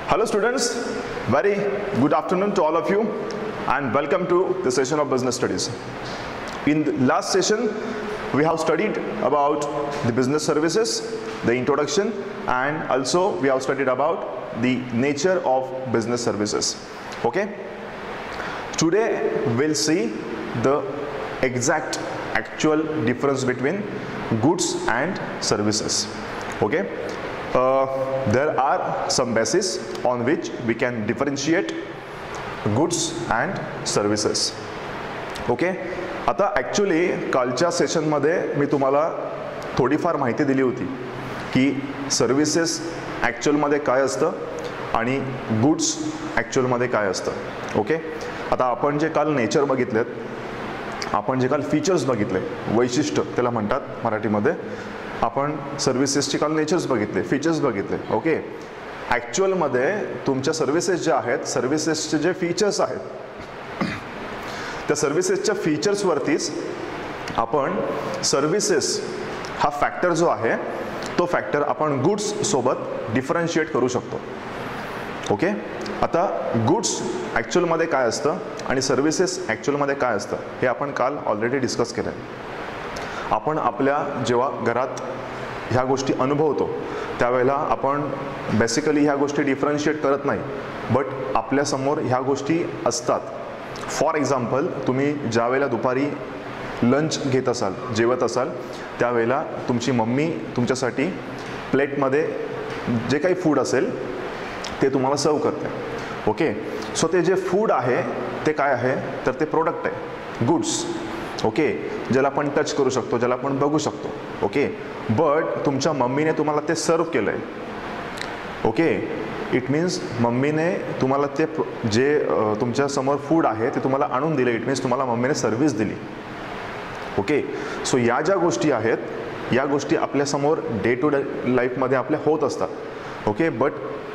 Hello students, very good afternoon to all of you and welcome to the session of business studies. In the last session we have studied about the business services, the introduction, and also we have studied about the nature of business services. Okay, today we'll see the exact actual difference between goods and services. Okay, there are some bases on which we can differentiate goods and services. Okay, आता actually कालच्या सेशनमध्ये मी तुम्हाला थोडीफार माहिती दिली होती की services ॲक्च्युअलमध्ये काय असतं आणि गुड्स ॲक्च्युअलमध्ये काय असतं. ओके, आता आपण जे काल नेचर बघितलेत, आपण जे काल फीचर्स बघितले, वैशिष्ट्य त्याला म्हणतात मराठीमध्ये, आपण सर्व्हिसेसचे काल नेचर्स बघितले, फीचर्स बघितले. ओके, ॲक्च्युअलमध्ये तुमच्या सर्व्हिसेस ज्या आहेत, सर्व्हिसेसचे जे फीचर्स आहेत, त्या सर्व्हिसेसच्या फीचर्सवरतीच आपण सर्व्हिसेस हा फॅक्टर जो आहे तो फॅक्टर आपण गुड्स सोबत डिफरन्शिएट करू शकतो. ओके, आता गुड्स ॲक्च्युअलमध्ये काय असतं आणि सर्व्हिसेस ॲक्च्युअलमध्ये काय असतं हे आपण काल ऑलरेडी डिस्कस केलं आहे. आपण आपल्या जेव्हा घरात ह्या गोष्टी अनुभवतो त्यावेळेला आपण बेसिकली ह्या गोष्टी डिफरन्शिएट करत नाही, बट आपल्यासमोर ह्या गोष्टी असतात. फॉर एक्झाम्पल, तुम्ही ज्या वेळेला दुपारी लंच घेत असाल, जेवत असाल, त्यावेळेला तुमची मम्मी तुमच्यासाठी प्लेटमध्ये जे काही फूड असेल ते तुम्हाला सर्व करते. ओके, सो ते जे फूड आहे ते काय आहे तर ते प्रोडक्ट आहे, गुड्स. ओके, ज्याला आपण टच करू शकतो, ज्याला आपण बघू शकतो. ओके, बट तुमच्या मम्मीने तुम्हाला ते सर्व केलं आहे. ओके, इट मीन्स मम्मीने तुम्हाला ते जे तुमच्यासमोर फूड आहे ते तुम्हाला आणून दिले. इट मीन्स तुम्हाला मम्मीने सर्व्हिस दिली. ओके, सो या ज्या गोष्टी आहेत या गोष्टी आपल्यासमोर डे टू डे लाईफमध्ये आपल्या होत असतात. ओके, बट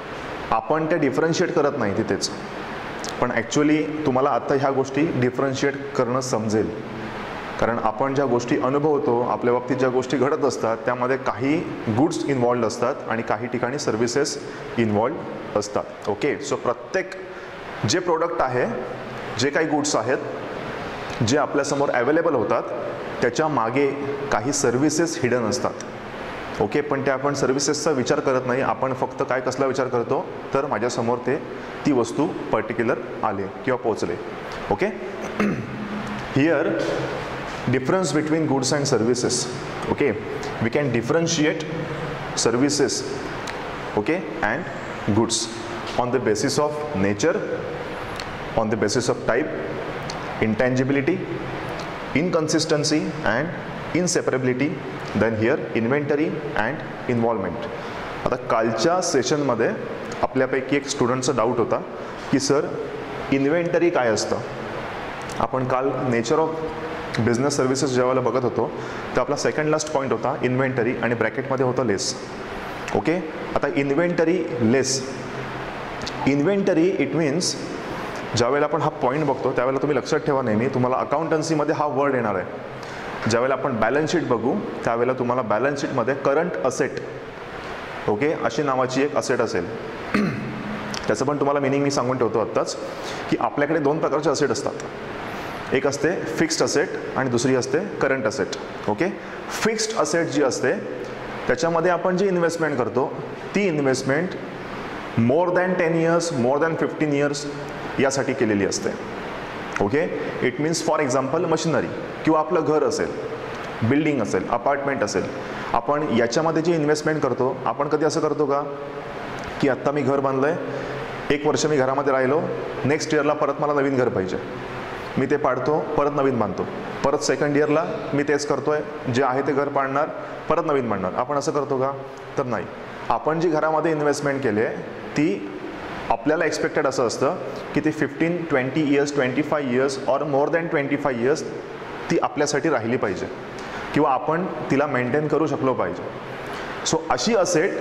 आपण त्या डिफरन्शिएट करत नाही तिथेच, पण ॲक्च्युअली तुम्हाला आता ह्या गोष्टी डिफरन्शिएट करणं समजेल, कारण आपण ज्या गोष्टी अनुभवतो, आपल्या बाबतीत ज्या गोष्टी घडत असतात त्यामध्ये काही गुड्स इन्वॉल्ड असतात आणि काही ठिकाणी सर्व्हिसेस इन्वॉल्ड असतात. ओके, सो प्रत्येक जे प्रोडक्ट आहे, जे काही गुड्स आहेत जे आपल्यासमोर अवेलेबल होतात त्याच्या मागे काही सर्व्हिसेस हिडन असतात. ओके, पण त्या आपण सर्व्हिसेसचा विचार करत नाही, आपण फक्त काय कसला विचार करतो तर माझ्यासमोर ती वस्तू पर्टिक्युलर आले किंवा पोचले. Okay, here difference between goods and services. Okay, we can differentiate services, okay, and goods on the basis of nature, on the basis of type, intangibility, inconsistency and inseparability, then here inventory and involvement. आता कालच्या सेशनमध्ये आपल्यापैकी एक स्टुडंटचा doubt होता की sir inventory काय असतं. आपण काल नेचर ऑफ बिझनेस सर्व्हिसेस जेव्हा बघत होतो तर आपला सेकंड लास्ट पॉईंट होता इन्व्हेंटरी आणि ब्रॅकेटमध्ये होतं लेस. ओके, आता inventory less, inventory it means ज्यावेळेला आपण हा पॉईंट बघतो त्यावेळेला तुम्ही लक्षात ठेवा, नेहमी तुम्हाला अकाउंटन्सीमध्ये हा वर्ड येणार आहे. ज्यावेळेला आपण बॅलन्स शीट बघू त्यावेळेला तुम्हाला बॅलन्स शीटमध्ये करंट असेट, ओके, अशी नावाची एक असेट असेल. त्याचं पण तुम्हाला मिनिंग मी सांगून ठेवतो आत्ताच की आपल्याकडे दोन प्रकारचे असेट असतात. एक असते फिक्स्ड असेट आणि दुसरी असते current asset. Okay, fixed asset जी असते त्याच्यामध्ये आपण जी इन्व्हेस्टमेंट करतो ती investment more than 10 years, more than 15 years यासाठी केलेली असते. Okay, it means for example machinery किंवा आपलं घर असेल, बिल्डिंग असेल, अपार्टमेंट असेल, आपण याच्यामध्ये जी इन्व्हेस्टमेंट करतो, आपण कधी असं करतो का की आत्ता मी घर बांधलं आहे, 1 वर्ष मी घरामध्ये राहिलो, नेक्स्ट इयरला परत मला नवीन घर पाहिजे, मी ते पाडतो, परत नवीन बांधतो, परत सेकंड इयरला मी तेच करतोय, जे आहे ते घर पाडणार, परत नवीन बांधणार. आपण असं करतो का तर नाही. आपण जी घरामध्ये इन्व्हेस्टमेंट केली आहे ती आपल्याला एक्सपेक्टेड असं असतं की ती 15, 20 years, 25 years or more than 25 years ती आपल्यासाठी राहिली पाहिजे किंवा आपण तिला मेंटेन करू शकलो पाहिजे. सो अशी asset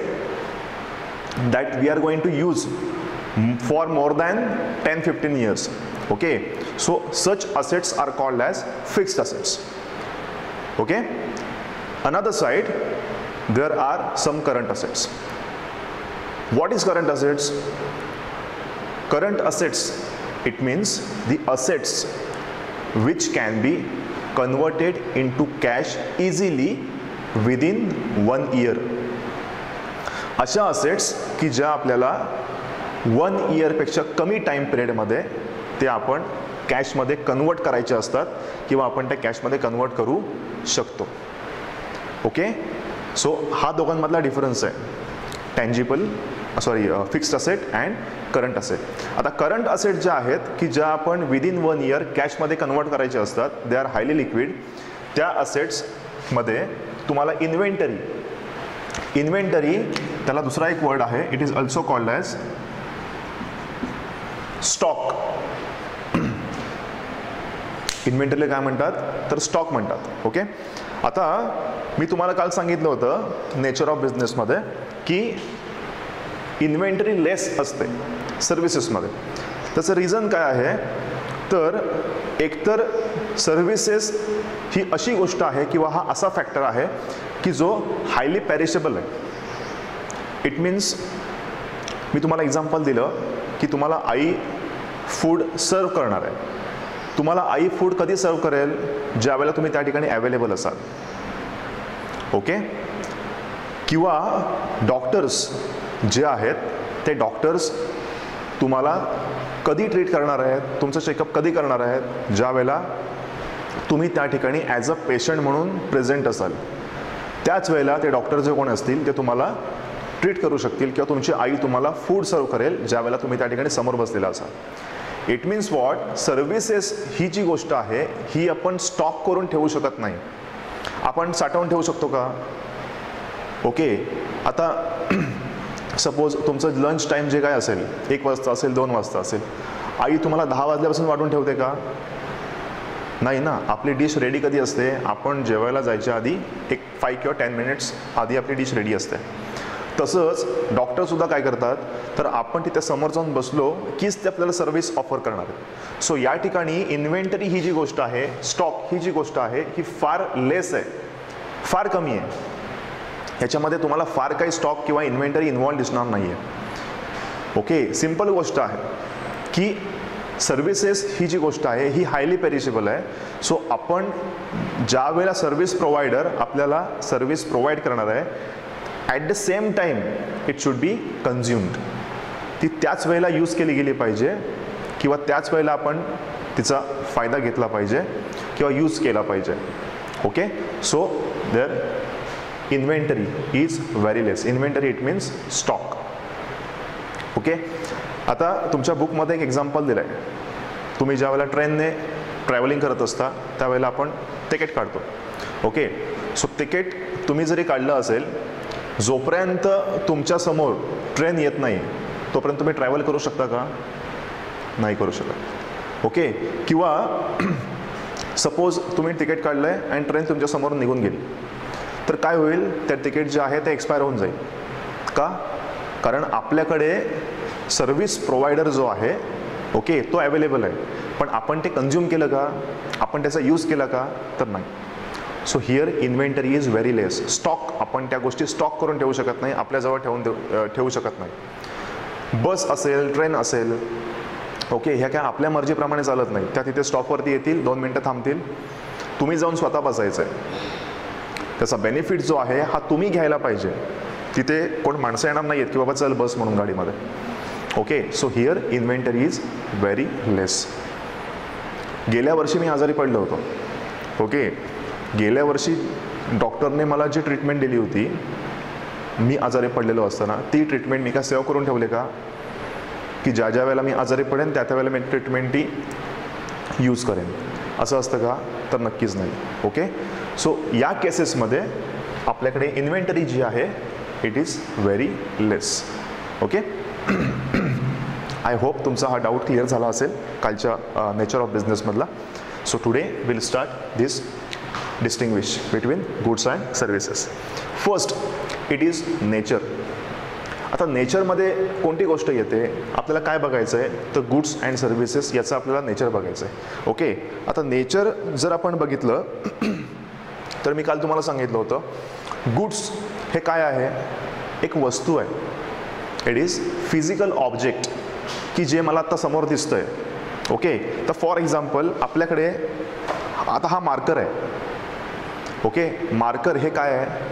that we are going to use for more than 10-15 years. Okay, so such assets are called as fixed assets. Okay, another side there are some current assets. What is current assets? Current assets, it means the assets which can be converted into cash easily within 1 year. अशा assets की ज्या आपल्याला 1 year पेक्षा कमी time period मध्ये ते आपण cash मध्ये कन्वर्ट करायचे असतात किंवा आपण त्या कॅश मध्ये कन्वर्ट करू शकतो. ओके, सो हा दोघांमधला डिफरन्स आहे, tangible fixed asset and current asset. आता करंट असेट ज्या आहेत की ज्या आपण विदिन 1 year कॅशमध्ये कन्वर्ट करायचे असतात, दे आर हायली लिक्विड. त्या असेट्समध्ये तुम्हाला इन्व्हेंटरी त्याला दुसरा एक वर्ड आहे, it is also called as stock. इन्व्हेंटरीला काय म्हणतात तर स्टॉक म्हणतात. ओके, आता मी तुम्हाला काल सांगितलं होतं नेचर ऑफ बिझनेसमध्ये की इन्व्हेंटरी लेस असते सर्व्हिसेसमध्ये. त्याचं रिझन काय आहे तर एकतर सर्व्हिसेस ही अशी गोष्ट आहे किंवा हा असा फॅक्टर आहे की जो हायली पॅरिशेबल आहे. इट मीन्स मी तुम्हाला एक्झाम्पल दिलं की तुम्हाला आई फूड सर्व करणार आहे. तुम्हाला आई फूड कधी सर्व करेल ज्यावेळेला तुम्ही त्या ठिकाणी अवेलेबल असाल. ओके, किंवा डॉक्टर्स जे आहेत ते डॉक्टर्स तुम्हाला कधी ट्रीट करणार आहेत, तुमचं चेकअप कधी करणार आहेत ज्या वेळेला तुम्ही त्या ठिकाणी ॲज अ पेशंट म्हणून प्रेझेंट असाल. त्याच वेळेला ते डॉक्टर जे कोण असतील ते तुम्हाला ट्रीट करू शकतील किंवा तुमची आई तुम्हाला फूड सर्व करेल ज्या वेळेला तुम्ही त्या ठिकाणी समोर बसलेला असाल. इट मीन्स वॉट, सर्व्हिसेस ही जी गोष्ट आहे ही आपण स्टॉक करून ठेवू शकत नाही. आपण साठवून ठेवू शकतो का? ओके, आता सपोज तुमचं लंच टाईम जे काय असेल 1 वाजता असेल 2 वाजता असेल, आई तुम्हाला 10 वाजल्यापासून वाटून ठेवते का? नाही ना. आपली डिश रेडी कधी असते, आपण जेवायला जायच्या आधी एक 5 किंवा 10 मिनिट्स आधी आपली डिश रेडी असते. तसंच डॉक्टरसुद्धा काय करतात तर आपण तिथे समोर जाऊन बसलो कीच ते आपल्याला सर्व्हिस ऑफर करणार आहेत. सो या ठिकाणी इन्व्हेंटरी ही जी गोष्ट आहे, स्टॉक ही जी गोष्ट आहे ही फार लेस आहे, फार कमी आहे. ह्याच्यामध्ये तुम्हाला फार काही स्टॉक किंवा इन्व्हेंटरी इन्व्हॉल्व दिसणार नाही आहे. ओके, सिंपल गोष्ट आहे की सर्व्हिसेस ही जी गोष्ट आहे ही हायली पेरिशेबल आहे. सो आपण ज्या वेळेला सर्व्हिस प्रोव्हायडर आपल्याला सर्व्हिस प्रोव्हाइड करणार आहे at the same time it should be consumed. ती त्याच वेळेला यूज केली गेली पाहिजे किंवा त्याच वेळेला आपण तिचा फायदा घेतला पाहिजे किंवा यूज केला पाहिजे. Okay, so there inventory is very less. Inventory it means stock. Okay, आता तुमच्या बुकमध्ये एक एक्झाम्पल दिलं आहे. तुम्ही ज्या वेळेला ट्रेनने ट्रॅव्हलिंग करत असता त्यावेळेला आपण तिकीट काढतो. ओके, सो तिकीट तुम्ही जरी काढलं असेल, जोपर्यंत तुमच्यासमोर ट्रेन येत नाही तोपर्यंत तुम्ही ट्रॅव्हल करू शकता का? नाही करू शकत. ओके, किंवा सपोज तुम्ही तिकीट काढलं आहे आणि ट्रेन तुमच्यासमोर निघून गेली तर काय होईल, त्या तिकीट जे आहे ते एक्सपायर होऊन जाईल. का? कारण आपल्याकडे सर्व्हिस प्रोव्हायडर जो आहे ओके तो अवेलेबल आहे, पण आपण ते कन्झ्युम केलं का, आपण त्याचा यूज केला का तर नाही. So here inventory is very less. Stock आपण त्या गोष्टी स्टॉक करून ठेवू शकत नाही, आपल्याजवळ ठेवू शकत नाही. बस असेल, ट्रेन असेल, ओके, ह्या काय आपल्या मर्जीप्रमाणे चालत नाही. त्या तिथे स्टॉपवरती येतील, 2 मिनटं थांबतील, तुम्ही जाऊन स्वतः बसायचं आहे. त्याचा बेनिफिट जो आहे हा तुम्ही घ्यायला पाहिजे. तिथे कोण माणसं येणार नाही आहेत की बाबा चल बस म्हणून गाडीमध्ये. Okay, so here inventory is very less. गेल्या वर्षी मी आजारी पडलो होतो. ओके, गेल्या वर्षी डॉक्टरने मला जी ट्रीटमेंट दिली होती, मी आजारी पडलेलो असताना ती ट्रीटमेंट मी काय सेव्ह करून ठेवले का की ज्या ज्या वेळेला मी आजारी पडेन त्या त्या वेळेला मी ट्रीटमेंट ती यूज करेन, असं असतं का तर नक्कीच नाही. ओके, सो या केसेसमध्ये आपल्याकडे इन्व्हेंटरी जी आहे it is very less. Okay, I hope तुमचा हा डाऊट क्लिअर झाला असेल कालच्या नेचर ऑफ बिझनेसमधला. So today will start this distinguish between goods and services. First it is nature. आता नेचरमध्ये कोणती गोष्ट येते, आपल्याला काय बघायचं आहे तर गुड्स अँड सर्व्हिसेस याचं आपल्याला नेचर बघायचं आहे. ओके, आता नेचर जर आपण बघितलं तर मी काल तुम्हाला सांगितलं होतं गुड्स हे काय आहे, एक वस्तू आहे. इट इज फिजिकल ऑब्जेक्ट की जे मला आता समोर दिसतंय. ओके, तर फॉर एक्झाम्पल आपल्याकडे आता हा मार्कर आहे. ओके, मार्कर हे काय आहे,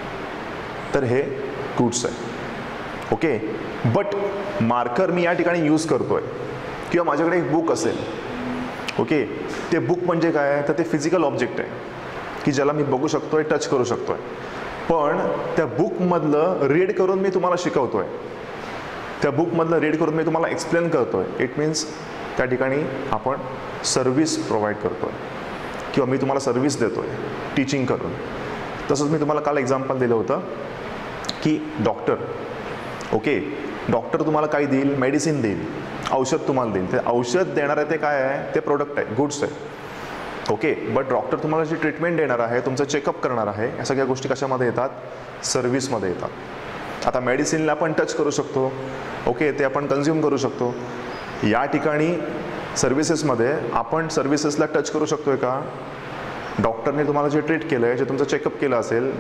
तर हे गुड्स आहे. ओके, बट मार्कर मी या ठिकाणी यूज करतोय, किंवा माझ्याकडे एक बुक असेल. ओके, ते बुक म्हणजे काय आहे, तर ते फिजिकल ऑब्जेक्ट आहे की ज्याला मी बघू शकतोय, टच करू शकतोय. पण त्या बुकमधलं रीड करून मी तुम्हाला शिकवतोय, त्या बुकमधलं रीड करून मी तुम्हाला एक्सप्लेन करतोय. इट मीन्स त्या ठिकाणी आपण सर्व्हिस प्रोव्हाइड करतोय, किंवा मी तुम्हाला सर्व्हिस देतोय टीचिंग करून. तसंच मी तुम्हाला काल एक्झाम्पल दिलं होतं की डॉक्टर, ओके, डॉक्टर तुम्हाला काय देईल, मेडिसिन देईल, औषध तुम्हाला देईल. ते औषध देणार आहे ते काय आहे, ते प्रोडक्ट आहे, गुड्स आहे. ओके, बट डॉक्टर तुम्हाला जी ट्रीटमेंट देणार आहे, तुमचं चेकअप करणार आहे, या सगळ्या गोष्टी कशामध्ये येतात, सर्व्हिसमध्ये येतात. आता मेडिसिनला आपण टच करू शकतो. ओके, ते आपण कन्झ्युम करू शकतो. या ठिकाणी सर्व्हिसेसमध्ये आपण सर्व्हिसेसला टच करू शकतोय का, डॉक्टरने तुम्हाला जे ट्रीट केलं आहे, जे तुमचं चेकअप केलं असेल,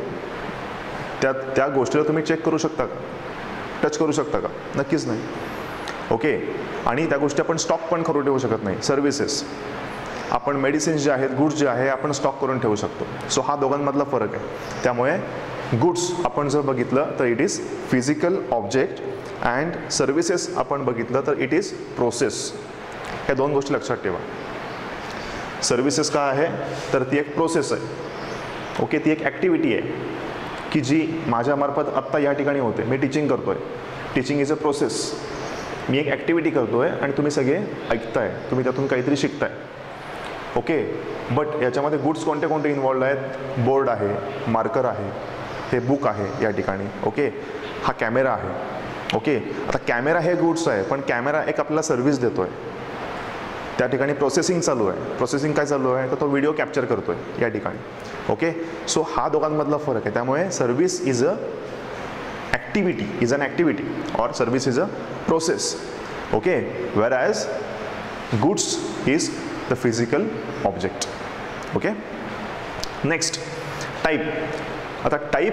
त्या गोष्टीला तुम्ही चेक करू शकता का, टच करू शकता का, नक्कीच नाही. ओके, आणि त्या गोष्टी आपण स्टॉक पण करून ठेवू शकत नाही. सर्व्हिसेस आपण मेडिसिन्स जे आहेत, गुड्स जे आहे, आपण स्टॉक करून ठेवू शकतो. सो हा दोघांमधला फरक आहे. त्यामुळे गुड्स आपण जर बघितलं तर it is physical object, and services आपण बघितलं तर इट इज प्रोसेस. ह्या दोन गोष्टी लक्षात ठेवा. सर्व्हिसेस काय आहे, तर ती एक प्रोसेस आहे. ओके, ती एक ॲक्टिव्हिटी आहे की जी माझ्यामार्फत आत्ता या ठिकाणी होते. मी टीचिंग करतोय, टीचिंग इज अ प्रोसेस. मी एक ॲक्टिव्हिटी करतोय आणि तुम्ही सगळे ऐकताय, तुम्ही त्यातून काहीतरी शिकताय. ओके, बट याच्यामध्ये गुड्स कोणते कोणते इन्वॉल्ड आहेत, बोर्ड आहे, मार्कर आहे, हे बुक आहे या ठिकाणी. ओके, हा कॅमेरा आहे. ओके, आता कॅमेरा हे गुड्स आहे, पण कॅमेरा एक आपल्याला सर्व्हिस देतोय. त्या ठिकाणी प्रोसेसिंग चालू आहे. प्रोसेसिंग काय चालू आहे, तर तो व्हिडिओ कॅप्चर करतोय या ठिकाणी. ओके, सो हा दोघांमधला फरक आहे. त्यामुळे service is a activity, is an activity, or service is a process. Okay, whereas goods is the physical object. Okay, next type. आता टाईप,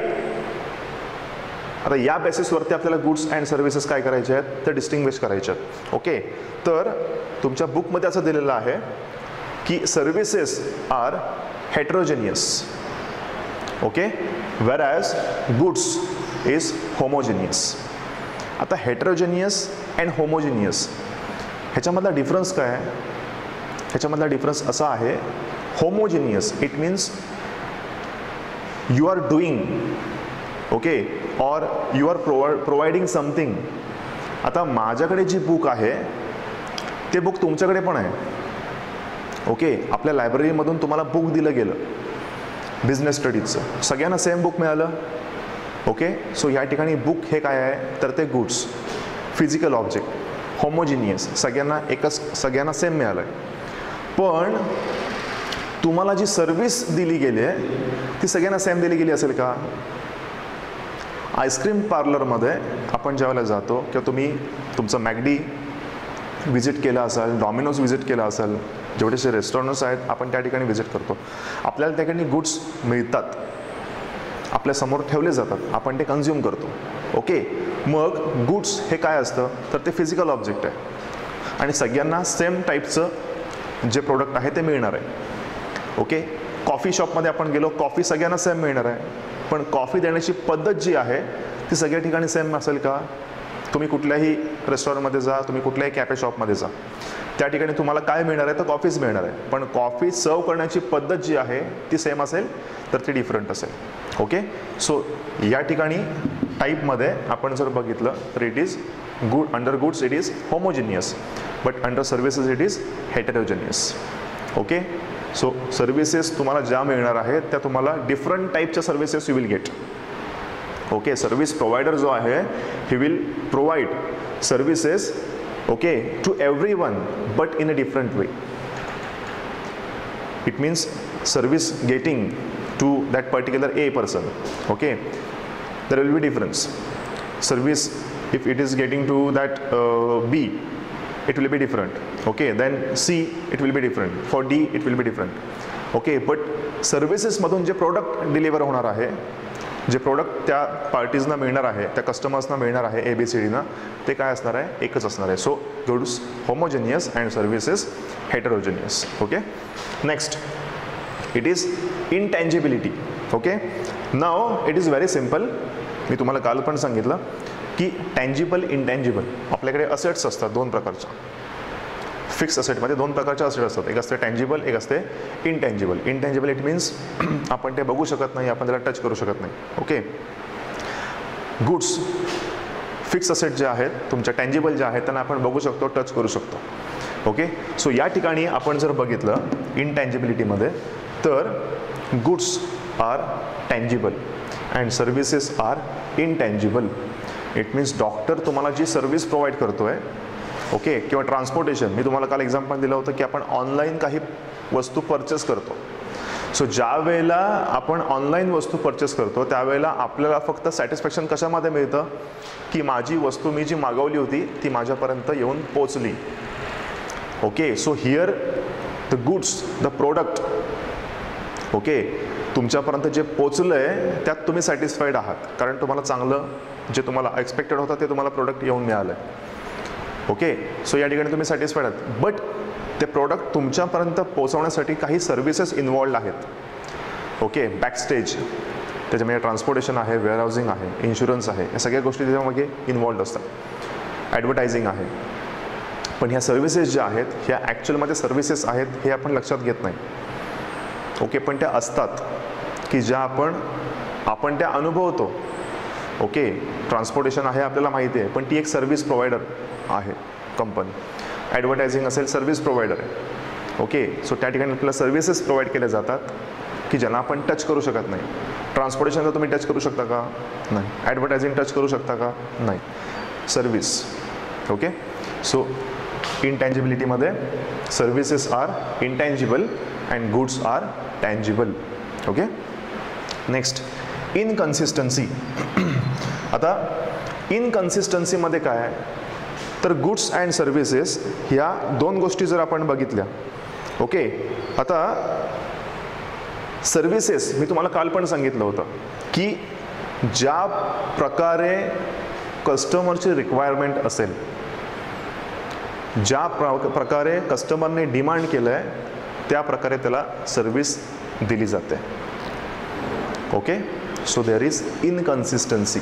आता या बेसिसवरती आपल्याला गुड्स अँड सर्व्हिसेस काय करायचे आहेत, तर डिस्टिंग्विश करायचे आहेत. ओके, तर तुमच्या बुकमध्ये असं दिलेलं आहे की services are heterogeneous. Okay, whereas goods is homogeneous. आता हेट्रोजेनियस अँड होमोजेनियस ह्याच्यामधला डिफरन्स काय आहे, ह्याच्यामधला डिफरन्स असा आहे, homogeneous it means you are doing, okay, or you are providing something. आता माझ्याकडे जी बुक आहे ते बुक तुमच्याकडे पण आहे. ओके, आपल्या लायब्ररीमधून तुम्हाला बुक दिलं गेलं बिझनेस स्टडीजचं, सगळ्यांना सेम बुक मिळालं. ओके, सो या ठिकाणी बुक हे काय आहे, तर ते गुड्स, फिजिकल ऑब्जेक्ट, होमोजिनियस, सगळ्यांना सेम मिळालं आहे. पण तुम्हाला जी सर्व्हिस दिली गेली आहे ती सगळ्यांना सेम दिली गेली असेल का. आईस्क्रीम पार्लरमध्ये आपण ज्यावेळेला जातो, किंवा तुम्ही तुमचं मॅकडी विजिट केलं असाल, डॉमिनोज विजिट केलं असाल, जेवढेसे रेस्टॉरंट्स आहेत आपण त्या ठिकाणी विजिट करतो, आपल्याला त्या ठिकाणी गुड्स मिळतात, आपल्यासमोर ठेवले जातात, आपण ते कन्झ्युम करतो. ओके, मग गुड्स हे काय असतं, तर ते फिजिकल ऑब्जेक्ट आहे आणि सगळ्यांना सेम टाईपचं जे प्रोडक्ट आहे ते मिळणार आहे. ओके, कॉफी शॉपमध्ये आपण गेलो, कॉफी सगळ्यांना सेम मिळणार आहे, पण कॉफी देण्याची पद्धत जी आहे ती सगळ्या ठिकाणी सेम असेल का. तुम्ही कुठल्याही रेस्टॉरंटमध्ये जा, तुम्ही कुठल्याही कॅफे शॉपमध्ये जा, त्या ठिकाणी तुम्हाला काय मिळणार आहे, तर कॉफीच मिळणार आहे, पण कॉफी सर्व करण्याची पद्धत जी आहे ती सेम असेल तर ती डिफरंट असेल. ओके, सो या ठिकाणी टाईपमध्ये आपण जर बघितलं तर it is under goods it is homogeneous, but under services it is heterogeneous. Okay, so services तुम्हाला ज्या मिळणार आहेत त्या तुम्हाला डिफरंट टाईपच्या services you will get. Okay, service provider जो आहे he will provide services, okay, to everyone but in a different way. It means service getting to that particular A person. Okay, there will be difference. Service, if it is getting to that B, it will be different. Okay, then C, it will be different. For D, it will be different. Okay, but services मधून जे product deliver होणार आहे जे product त्या पार्टीजना मिळणार आहे, त्या कस्टमर्सना मिळणार आहे ABCDना, ते काय असणार आहे, एकच असणार आहे. So goods homogeneous and services heterogeneous. Okay. Next it is intangibility. Okay. Now it is very simple. मी तुम्हाला काल पण सांगितलं की टँजिबल इंटँजिबल आपल्याकडे असेट्स असतात दोन प्रकारच्या. फिक्स असेटमध्ये दोन प्रकारचे असेट असतात, एक असते टँजिबल, एक असते इंटँजिबल. इंटँजिबल इट मीन्स आपण ते बघू शकत नाही, आपण त्याला टच करू शकत नाही. ओके. गुड्स फिक्स असेट जे आहेत तुमच्या टँजिबल जे आहेत त्यांना आपण बघू शकतो, टच करू शकतो. ओके. सो या ठिकाणी आपण जर बघितलं इंटँजिबिलिटीमध्ये तर goods are tangible and services are intangible. It means doctor तुम्हाला जी सर्व्हिस प्रोव्हाइड करतोय, ओके, किंवा ट्रान्सपोर्टेशन, मी तुम्हाला काल एक्झाम्पल दिलं होतं की आपण ऑनलाईन काही वस्तू परचेस करतो. सो ज्या वेळेला आपण ऑनलाईन वस्तू परचेस करतो त्यावेळेला आपल्याला फक्त सॅटिस्फॅक्शन कशामध्ये मिळतं की माझी वस्तू मी जी मागवली होती ती माझ्यापर्यंत येऊन पोचली. Okay. So here the goods, the product, okay, तुमच्यापर्यंत जे पोचलं आहे त्यात तुम्ही सॅटिस्फाईड आहात कारण तुम्हाला चांगलं जे तुम्हाला एक्सपेक्टेड होतं ते तुम्हाला प्रोडक्ट येऊन मिळालं आहे. ओके. सो या ठिकाणी तुम्ही सॅटिस्फाईड आहात. बट ते प्रोडक्ट तुमच्यापर्यंत पोहोचवण्यासाठी काही सर्व्हिसेस इन्वॉल्ड आहेत. ओके. बॅकस्टेज, त्याच्यामध्ये ट्रान्सपोर्टेशन आहे, वेअरहाऊसिंग आहे, इन्शुरन्स आहे, या सगळ्या गोष्टी त्याच्यामध्ये इन्वॉल्ड असतात. ॲडव्हर्टायझिंग आहे. पण ह्या सर्व्हिसेस ज्या आहेत ह्या ॲक्च्युअलमध्ये सर्व्हिसेस आहेत हे आपण लक्षात घेत नाही. ओके. पण त्या असतात की ज्या आपण त्या अनुभवतो. ओके. ट्रान्सपोर्टेशन आहे आपल्याला माहिती आहे पण ती एक सर्व्हिस प्रोव्हायडर आहे कंपनी. ॲडव्हर्टायझिंग असेल सर्व्हिस प्रोव्हायडर आहे. ओके. सो त्या ठिकाणी आपल्याला सर्व्हिसेस प्रोव्हाइड केल्या जातात की ज्यांना आपण टच करू शकत नाही. ट्रान्सपोर्टेशनला तुम्ही टच करू शकता का? नाही. ॲडव्हर्टायझिंग टच करू शकता का? नाही. सर्व्हिस. ओके. सो इंटँजिबिलिटीमध्ये services are intangible and goods are tangible. Okay. Next inconsistency. आता इनकन्सिस्टन्सीमध्ये काय आहे तर गुड्स अँड सर्व्हिसेस ह्या दोन गोष्टी जर आपण बघितल्या. ओके. आता सर्व्हिसेस मी तुम्हाला काल पण सांगितलं होतं की ज्या प्रकारे कस्टमरची रिक्वायरमेंट असेल, ज्या प्रकारे कस्टमरने डिमांड केलं आहे त्या प्रकारे त्याला सर्व्हिस दिली जाते. Okay. So there is inconsistency.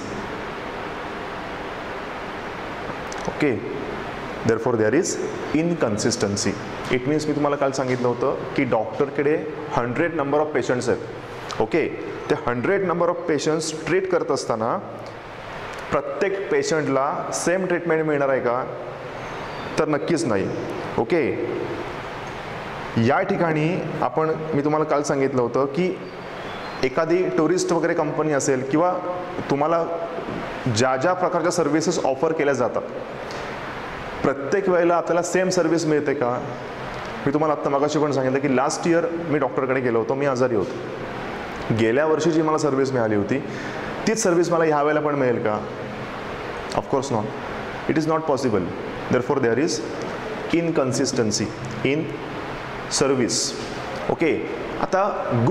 Okay. Therefore there is inconsistency. It means मी तुम्हाला काल सांगितलं होतं की डॉक्टरकडे 100 नंबर ऑफ पेशंट्स आहेत. ओके. ते 100 नंबर ऑफ पेशंट्स ट्रीट करत असताना प्रत्येक पेशंटला सेम ट्रीटमेंट मिळणार आहे का? तर नक्कीच नाही. ओके. या ठिकाणी मी तुम्हाला काल सांगितलं होतं की एखादी टुरिस्ट वगैरे कंपनी असेल किंवा तुम्हाला ज्या ज्या प्रकारच्या सर्व्हिसेस ऑफर केल्या जातात प्रत्येक वेळेला आपल्याला सेम सर्व्हिस मिळते का? मी तुम्हाला आत्ता मगाशी पण सांगितलं की लास्ट इयर मी डॉक्टरकडे गेलो होतो, मी आजारी होतो. गेल्या वर्षी जी मला सर्व्हिस मिळाली होती तीच सर्व्हिस मला ह्या वेळेला पण मिळेल का? Of course not. It is not possible. Therefore there is inconsistency in service. Okay. आता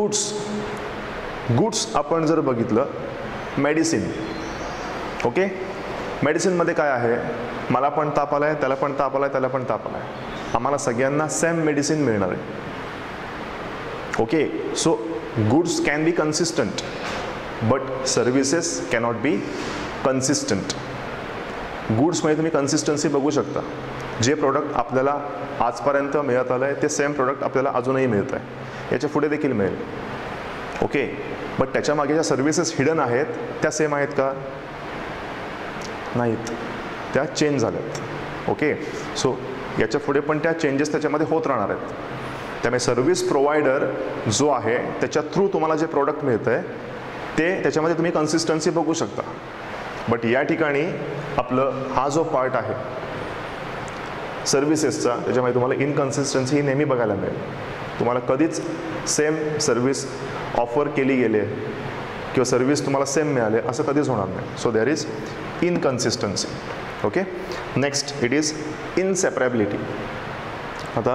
गुड्स आपण जर बघितलं, मेडिसिन. ओके. मेडिसिनमध्ये काय आहे, मला पण ताप आला आहे, त्याला पण ताप आला आहे, त्याला पण ताप आला आहे, आम्हाला सगळ्यांना सेम मेडिसिन मिळणार आहे. Okay. So goods can be consistent but services cannot be consistent. गुड्समध्ये तुम्ही कन्सिस्टन्सी बघू शकता. जे प्रोडक्ट आपल्याला आजपर्यंत मिळत आलं आहे ते सेम प्रोडक्ट आपल्याला अजूनही मिळत आहे, याच्या पुढे देखील मिळेल. ओके. बट त्याच्यामागे ज्या सर्व्हिसेस हिडन आहेत त्या सेम आहेत का? नाहीत, त्या चेंज झाल्यात. ओके. सो याच्या पुढे पण त्या चेंजेस त्याच्यामध्ये होत राहणार आहेत. त्यामुळे सर्व्हिस प्रोव्हायडर जो आहे त्याच्या थ्रू तुम्हाला जे प्रोडक्ट मिळतं आहे ते त्याच्यामध्ये तुम्ही कन्सिस्टन्सी बघू शकता. बट या ठिकाणी आपलं हा जो पार्ट आहे सर्व्हिसेसचा त्याच्यामध्ये तुम्हाला इनकन्सिस्टन्सी ही नेहमी बघायला मिळेल. तुम्हाला कधीच सेम सर्व्हिस ऑफर केली गेली किंवा सर्व्हिस तुम्हाला सेम मिळाले असं कधीच होणार नाही. So there is inconsistency. Okay. Next it is inseparability. आता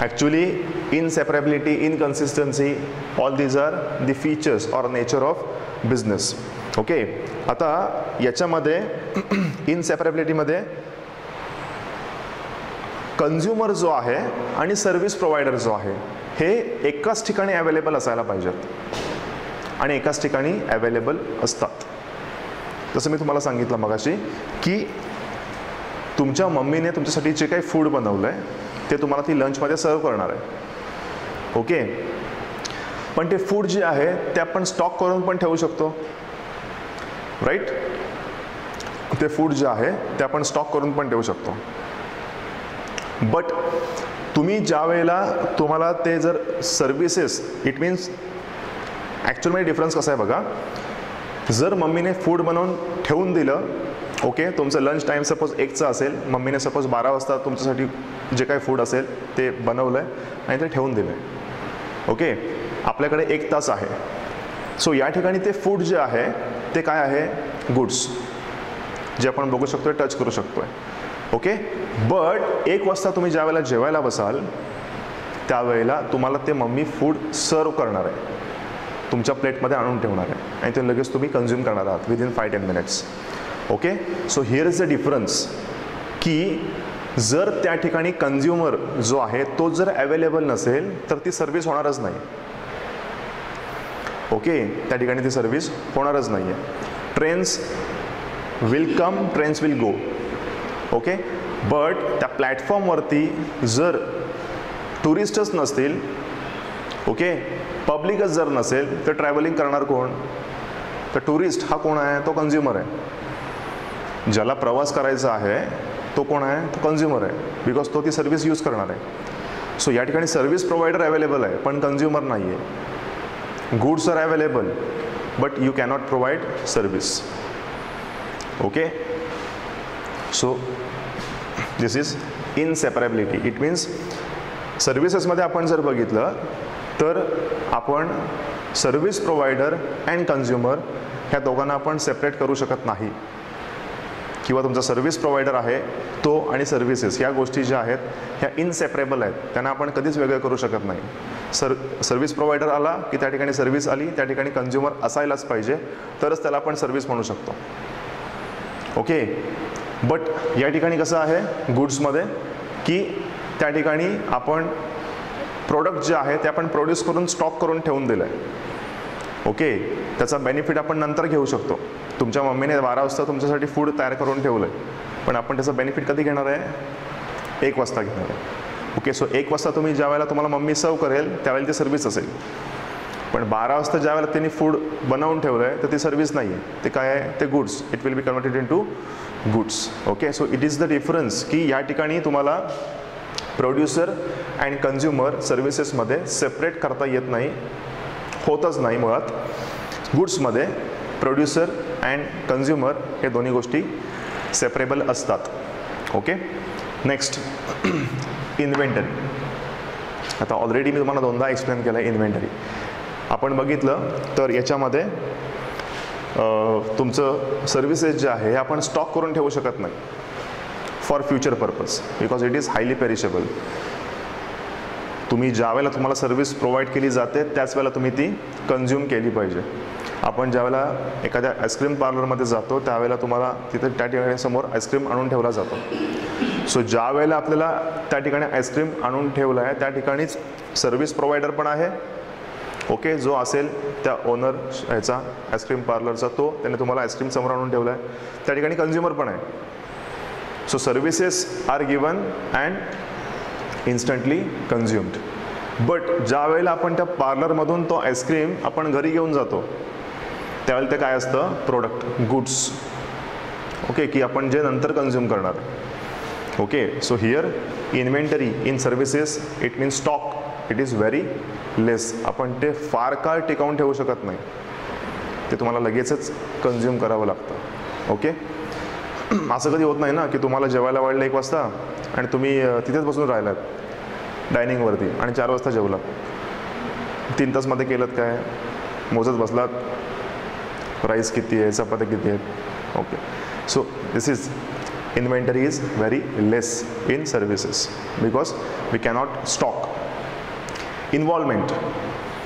actually inseparability, inconsistency, all these are the features or nature of business. Okay, आता याच्यामध्ये इनसेपरेबिलिटीमध्ये कन्झ्युमर जो आहे आणि सर्व्हिस प्रोव्हायडर जो आहे हे एकाच ठिकाणी अवेलेबल असायला पाहिजेत आणि एकाच ठिकाणी अवेलेबल असतात. जसं मी तुम्हाला सांगितलं मगाशी की तुमच्या मम्मीने तुमच्यासाठी जे काही फूड बनवलं आहे ते तुम्हाला ती लंचमध्ये सर्व करणार आहे. ओके, पण ते फूड जे आहे ते आपण स्टॉक करून पण ठेवू शकतो, राईट. ते फूड जे आहे ते आपण स्टॉक करून पण ठेवू शकतो. बट तुम्ही ज्या वेळेला तुम्हाला ते जर सर्व्हिसेस, इट मीन्स ॲक्च्युअलमध्ये डिफरन्स कसा आहे बघा. जर मम्मीने फूड बनवून ठेवून दिलं, ओके, तुमचं लंच टाईम सपोज 1चा असेल, मम्मीने सपोज 12 वाजता तुमच्यासाठी जे काही फूड असेल ते बनवलं आहे आणि ते ठेवून दिलं आहे. ओके, आपल्याकडे 1 तास आहे. सो या ठिकाणी ते फूड जे आहे ते काय आहे, गुड्स, जे आपण बघू शकतो, टच करू शकतो. ओके, बट 1 वाजता तुम्ही ज्या वेळेला जेवायला बसाल त्यावेळेला तुम्हाला ते मम्मी फूड सर्व करणार आहे, तुमच्या प्लेटमध्ये आणून ठेवणार आहे आणि ते लगेच तुम्ही कन्झ्युम करणार आहात within 5-10 minutes. Okay, so here is the difference की जर त्या ठिकाणी कन्झ्युमर जो आहे तो जर अवेलेबल नसेल तर ती सर्व्हिस होणारच नाही. ओके, त्या ठिकाणी ती सर्व्हिस होणारच नाही आहे. Trains will come, trains will go. Okay, but त्या प्लॅटफॉर्मवरती जर टुरिस्टच नसतील, ओके, पब्लिकच जर नसेल तर ट्रॅव्हलिंग करणार कोण? तर टुरिस्ट हा कोण आहे? तो कन्झ्युमर आहे. ज्याला प्रवास करायचा आहे तो कोण आहे? तो कन्झ्युमर आहे, बिकॉज तो ती सर्व्हिस यूज करणार आहे. सो या ठिकाणी सर्व्हिस प्रोव्हायडर अवेलेबल आहे पण कन्झ्युमर नाही आहे. Goods are available but you cannot provide service. Okay, so this is inseparability. It means सर्व्हिसेसमध्ये आपण जर बघितलं तर आपण सर्व्हिस प्रोव्हायडर अँड कन्झ्युमर ह्या दोघांना आपण सेपरेट करू शकत नाही. किंवा तुमचा सर्व्हिस प्रोव्हायडर आहे तो आणि सर्व्हिसेस ह्या गोष्टी ज्या आहेत ह्या इनसेपरेबल आहेत, त्यांना आपण कधीच वेगळं करू शकत नाही. सर्व्हिस प्रोव्हायडर आला की त्या ठिकाणी सर्व्हिस आली, त्या ठिकाणी कन्झ्युमर असायलाच पाहिजे, तरच त्याला आपण सर्व्हिस म्हणू शकतो. ओके, बट या ठिकाणी कसं आहे गुड्समध्ये की त्या ठिकाणी आपण प्रोडक्ट जे आहे ते आपण प्रोड्यूस करून स्टॉक करून ठेवून दिलं आहे. ओके, त्याचा बेनिफिट आपण नंतर घेऊ शकतो. तुमच्या मम्मीने 12 वाजता तुमच्यासाठी फूड तयार करून ठेवलं आहे, पण आपण त्याचा बेनिफिट कधी घेणार आहे? 1 वाजता घेणार आहे. ओके, सो 1 वाजता तुम्ही ज्या वेळेला तुम्हाला मम्मी सर्व करेल त्यावेळेला ती सर्व्हिस असेल. पण 12 वाजता ज्या वेळेला त्यांनी फूड बनवून ठेवलं आहे तर ती सर्व्हिस नाही आहे, ते काय आहे? ते goods. It will be converted into goods. Okay, so it is the difference की या ठिकाणी तुम्हाला प्रोड्युसर अँड कन्झ्युमर सर्व्हिसेसमध्ये सेपरेट करता येत नाही, होतच नाही. मुळात गुड्समध्ये प्रोड्युसर अँड कन्झ्युमर हे दोन्ही गोष्टी सेपरेबल असतात. Okay, next inventory. आता ऑलरेडी मी तुम्हाला 2दा एक्सप्लेन केलं आहे इन्व्हेंटरी. आपण बघितलं तर याच्यामध्ये तुमचं सर्व्हिसेस जे आहे हे आपण स्टॉक करून ठेवू शकत नाही for future purpose, because it is highly perishable. तुम्ही ज्या वेळेला तुम्हाला सर्व्हिस प्रोव्हाइड केली जाते त्याच वेळेला तुम्ही ती कन्झ्युम केली पाहिजे. आपण ज्यावेळेला एखाद्या आईस्क्रीम पार्लरमध्ये जातो त्यावेळेला तुम्हाला तिथे त्या ठिकाणी समोर आईस्क्रीम आणून ठेवला जातो. सो ज्या वेळेला आपल्याला त्या ठिकाणी आईस्क्रीम आणून ठेवलं आहे त्या ठिकाणीच सर्व्हिस प्रोव्हायडर पण आहे. ओके, जो असेल त्या ओनर ह्याचा आईस्क्रीम पार्लरचा तो त्याने तुम्हाला आईस्क्रीम समोर आणून ठेवला आहे, त्या ठिकाणी कन्झ्युमर पण आहे. So services are given and instantly consumed. But ज्या वेळेला आपण त्या पार्लरमधून तो आईस्क्रीम आपण घरी घेऊन जातो त्यावेळेला ते काय असतं? Product, goods. ओके, की आपण जे नंतर कन्झ्युम करणार. Okay, so here inventory in services it means stock, it is very less. आपण ते फार काळ टिकवून ठेवू शकत नाही, ते तुम्हाला लगेचच कन्झ्युम करावं लागतं. ओके, असं कधी होत नाही ना की तुम्हाला जेवायला वाढलं 1 वाजता आणि तुम्ही तिथेच बसून राहिलात डायनिंगवरती आणि 4 वाजता जेवलात. 3 तासमध्ये केलं काय? मोजत बसलात राईस किती आहे, चपात्या किती आहेत. Okay, so this is inventory is very less in services because we cannot stock. Involvement.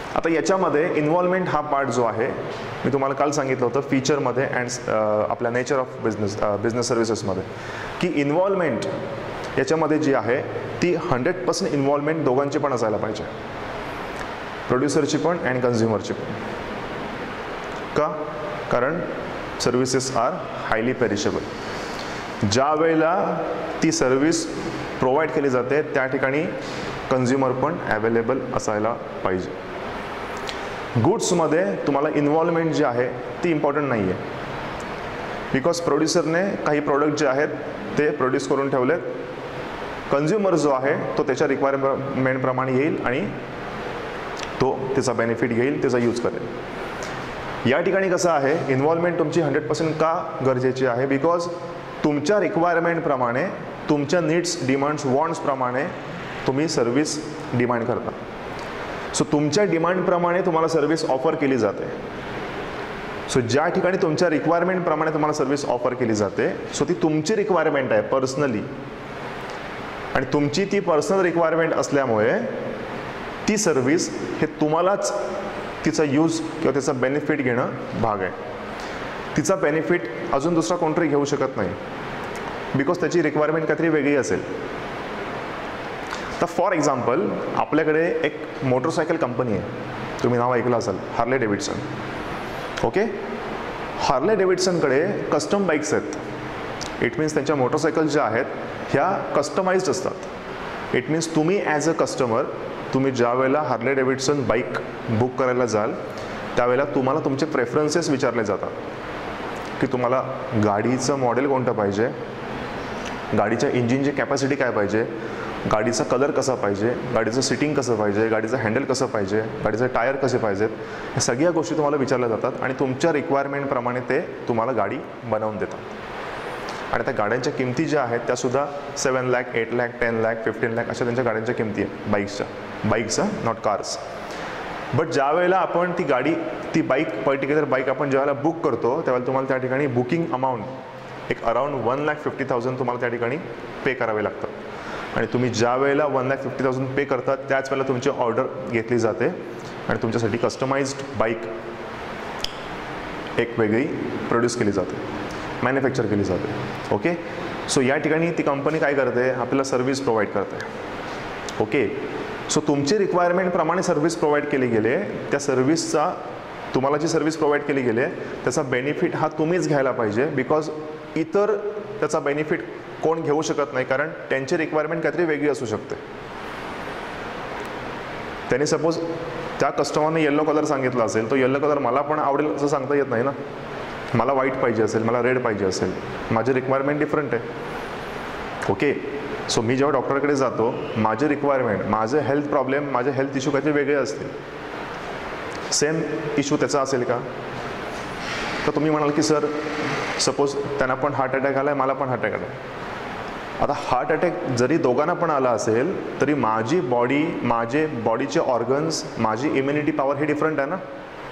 आता याच्यामध्ये इन्व्हॉल्वमेंट हा पार्ट जो आहे, मी तुम्हाला काल सांगितलं होतं फीचरमध्ये अँड आपल्या नेचर ऑफ बिझनेस सर्व्हिसेसमध्ये, की इन्व्हॉल्वमेंट याच्यामध्ये जी आहे ती 100% इन्व्हॉल्वमेंट दोघांची पण असायला पाहिजे, प्रोड्युसरची पण अँड कन्झ्युमरची पण. का? कारण सर्व्हिसेस आर हायली पेरिशेबल. ज्या वेळेला ती सर्व्हिस प्रोव्हाइड केली जाते त्या ठिकाणी कन्झ्युमर पण अवेलेबल असायला पाहिजे. गुड्समध्ये तुम्हाला इन्व्हॉल्वमेंट जी आहे ती इम्पॉर्टंट नाही आहे, बिकॉज प्रोड्युसरने काही प्रोडक्ट जे आहेत ते प्रोड्यूस करून ठेवलेत. कन्झ्युमर जो आहे तो त्याच्या रिक्वायरमेंटप्रमाणे येईल आणि तो त्याचा बेनिफिट घेईल, त्याचा यूज करेल. या ठिकाणी कसं आहे, इन्व्हॉल्वमेंट तुमची 100% का गरजेची आहे, बिकॉज तुमच्या रिक्वायरमेंटप्रमाणे, तुमच्या नीड्स, डिमांड्स, वॉन्ट्सप्रमाणे तुम्ही सर्व्हिस डिमांड करता. सो तुमच्या डिमांडप्रमाणे तुम्हाला सर्व्हिस ऑफर केली जाते. सो ज्या ठिकाणी तुमच्या रिक्वायरमेंटप्रमाणे तुम्हाला सर्व्हिस ऑफर केली जाते, सो ती तुमची रिक्वायरमेंट आहे पर्सनली, आणि तुमची ती पर्सनल रिक्वायरमेंट असल्यामुळे ती सर्व्हिस हे तुम्हालाच तिचा यूज किंवा त्याचा बेनिफिट घेणं भाग आहे. तिचा बेनिफिट अजून दुसरा कोणतरी घेऊ शकत नाही, बिकॉज त्याची रिक्वायरमेंट काहीतरी वेगळी असेल. तर फॉर एक्झाम्पल आपल्याकडे एक मोटरसायकल कंपनी आहे, तुम्ही नाव ऐकलं असाल, हार्ले डेव्हिडसन. ओके, हार्ले डेव्हिडसनकडे कस्टम बाईक्स आहेत. इट मीन्स त्यांच्या मोटरसायकल ज्या आहेत ह्या कस्टमाइज्ड असतात. इट मीन्स तुम्ही ॲज अ कस्टमर, तुम्ही ज्या वेळेला हार्ले डेव्हिडसन बाईक बुक करायला जाल त्यावेळेला तुम्हाला तुमचे प्रेफरन्सेस विचारले जातात, की तुम्हाला गाडीचं मॉडेल कोणतं पाहिजे, गाडीच्या इंजिनची कॅपॅसिटी काय पाहिजे, गाडीचा कलर कसा पाहिजे, गाडीचं सिटिंग कसं पाहिजे, गाडीचं हँडल कसं पाहिजे, गाडीचे टायर कसे पाहिजेत, ह्या सगळ्या गोष्टी तुम्हाला विचारल्या जातात आणि तुमच्या रिक्वायरमेंटप्रमाणे ते तुम्हाला गाडी बनवून देतात. आणि त्या गाड्यांच्या किमती ज्या आहेत त्यासुद्धा 7 लाख, 8 लाख, 10 लाख, 15 लाख अशा त्यांच्या गाड्यांच्या किमती आहेत बाईक्सच्या, नॉट कार्स. बट ज्या वेळेला आपण ती गाडी, ती बाईक, पर्टिक्युलर बाईक आपण ज्यावेळेला बुक करतो त्यावेळेला तुम्हाला त्या ठिकाणी बुकिंग अमाऊंट एक अराउंड 1,50,000 तुम्हाला त्या ठिकाणी पे करावे लागतं. आणि तुम्ही ज्या वेळेला 1,50,000 पे करतात त्याच वेळेला तुमची ऑर्डर घेतली जाते आणि तुमच्यासाठी कस्टमाइज्ड बाईक एक वेगळी प्रोड्यूस केली जाते, मॅन्युफॅक्चर केली जाते. ओके, सो या ठिकाणी ती कंपनी काय करते, आपल्याला सर्व्हिस प्रोव्हाइड करते. ओके, सो तुमची रिक्वायरमेंटप्रमाणे सर्व्हिस प्रोव्हाइड केली गेले, त्या सर्व्हिसचा, तुम्हाला जी सर्व्हिस प्रोव्हाइड केली गेली त्याचा बेनिफिट हा तुम्हीच घ्यायला पाहिजे, बिकॉज इतर त्याचा बेनिफिट कोण घेऊ शकत नाही, कारण त्यांची रिक्वायरमेंट काहीतरी वेगळी असू शकते. त्यांनी सपोज त्या कस्टमरने येल्लो कलर सांगितला असेल, तो येल्लो कलर मला पण आवडेल असं सांगता येत नाही ना. मला व्हाईट पाहिजे असेल, मला रेड पाहिजे असेल, माझी रिक्वायरमेंट डिफरंट आहे. ओके, सो मी जेव्हा डॉक्टरकडे जातो, माझी रिक्वायरमेंट, माझे हेल्थ प्रॉब्लेम, माझे हेल्थ इश्यू काहीतरी वेगळे असतील. सेम इश्यू त्याचा असेल का? तर तुम्ही म्हणाल की सर सपोज त्यांना पण हार्ट अटॅक आला आहे, मला पण हार्ट अटॅक आला आहे. आता हार्ट अटॅक जरी दोघांना पण आला असेल तरी माझी बॉडी, माझे बॉडीचे ऑर्गन्स, माझी इम्युनिटी पॉवर ही डिफरंट आहे ना.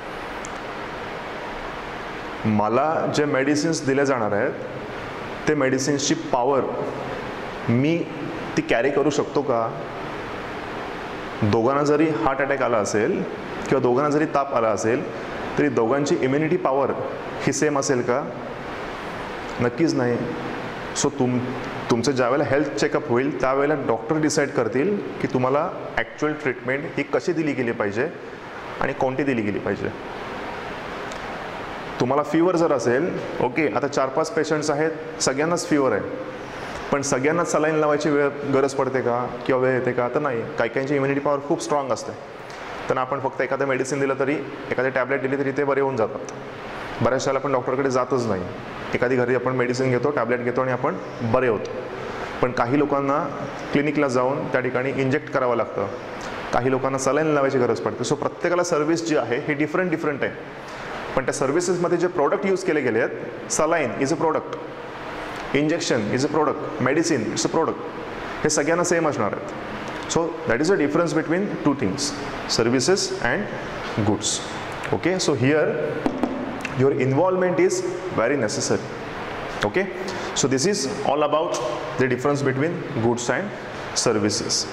मला जे मेडिसिन्स दिले जाणार आहेत ते मेडिसिन्सची पॉवर मी ती कॅरी करू शकतो का? दोघांना जरी हार्ट अटॅक आला असेल किंवा दोघांना जरी ताप आला असेल तरी दोघांची इम्युनिटी पॉवर ही सेम असेल का? नक्कीच नाही. सो तुमचं ज्यावेळेला हेल्थ चेकअप होईल त्यावेळेला डॉक्टर डिसाईड करतील की तुम्हाला ॲक्च्युअल ट्रीटमेंट ही कशी दिली गेली पाहिजे आणि कोणती दिली गेली पाहिजे. तुम्हाला फीवर जर असेल, ओके, आता 4-5 पेशंट्स आहेत, सगळ्यांनाच फीवर आहे, पण सगळ्यांनाच सलाईन लावायची गरज पडते का किंवा वेळ येते का? तर नाही. काही काहींची इम्युनिटी पॉवर खूप स्ट्रॉंग असते, त्यांना आपण फक्त एखादं मेडिसिन दिलं तरी, एखादी टॅबलेट दिली तरी ते बरे होऊन जातात. बऱ्याचशाला आपण डॉक्टरकडे जातच नाही. एखादी घरी आपण मेडिसिन घेतो, टॅबलेट घेतो आणि आपण बरे होतो. पण काही लोकांना क्लिनिकला जाऊन त्या ठिकाणी इंजेक्ट करावं लागतं, काही लोकांना सलाईन लावायची गरज पडते. सो प्रत्येकाला सर्व्हिस जी आहे ही डिफरंट आहे. पण त्या सर्व्हिसेसमध्ये जे प्रोडक्ट यूज केले गेले आहेत, saline is a product, injection is a product, medicine it's a product, हे सगळ्यांना सेम असणार आहेत. So that is a difference between two things, services and goods. Okay, so here your involvement is very necessary. Okay, so this is all about the difference between goods and services.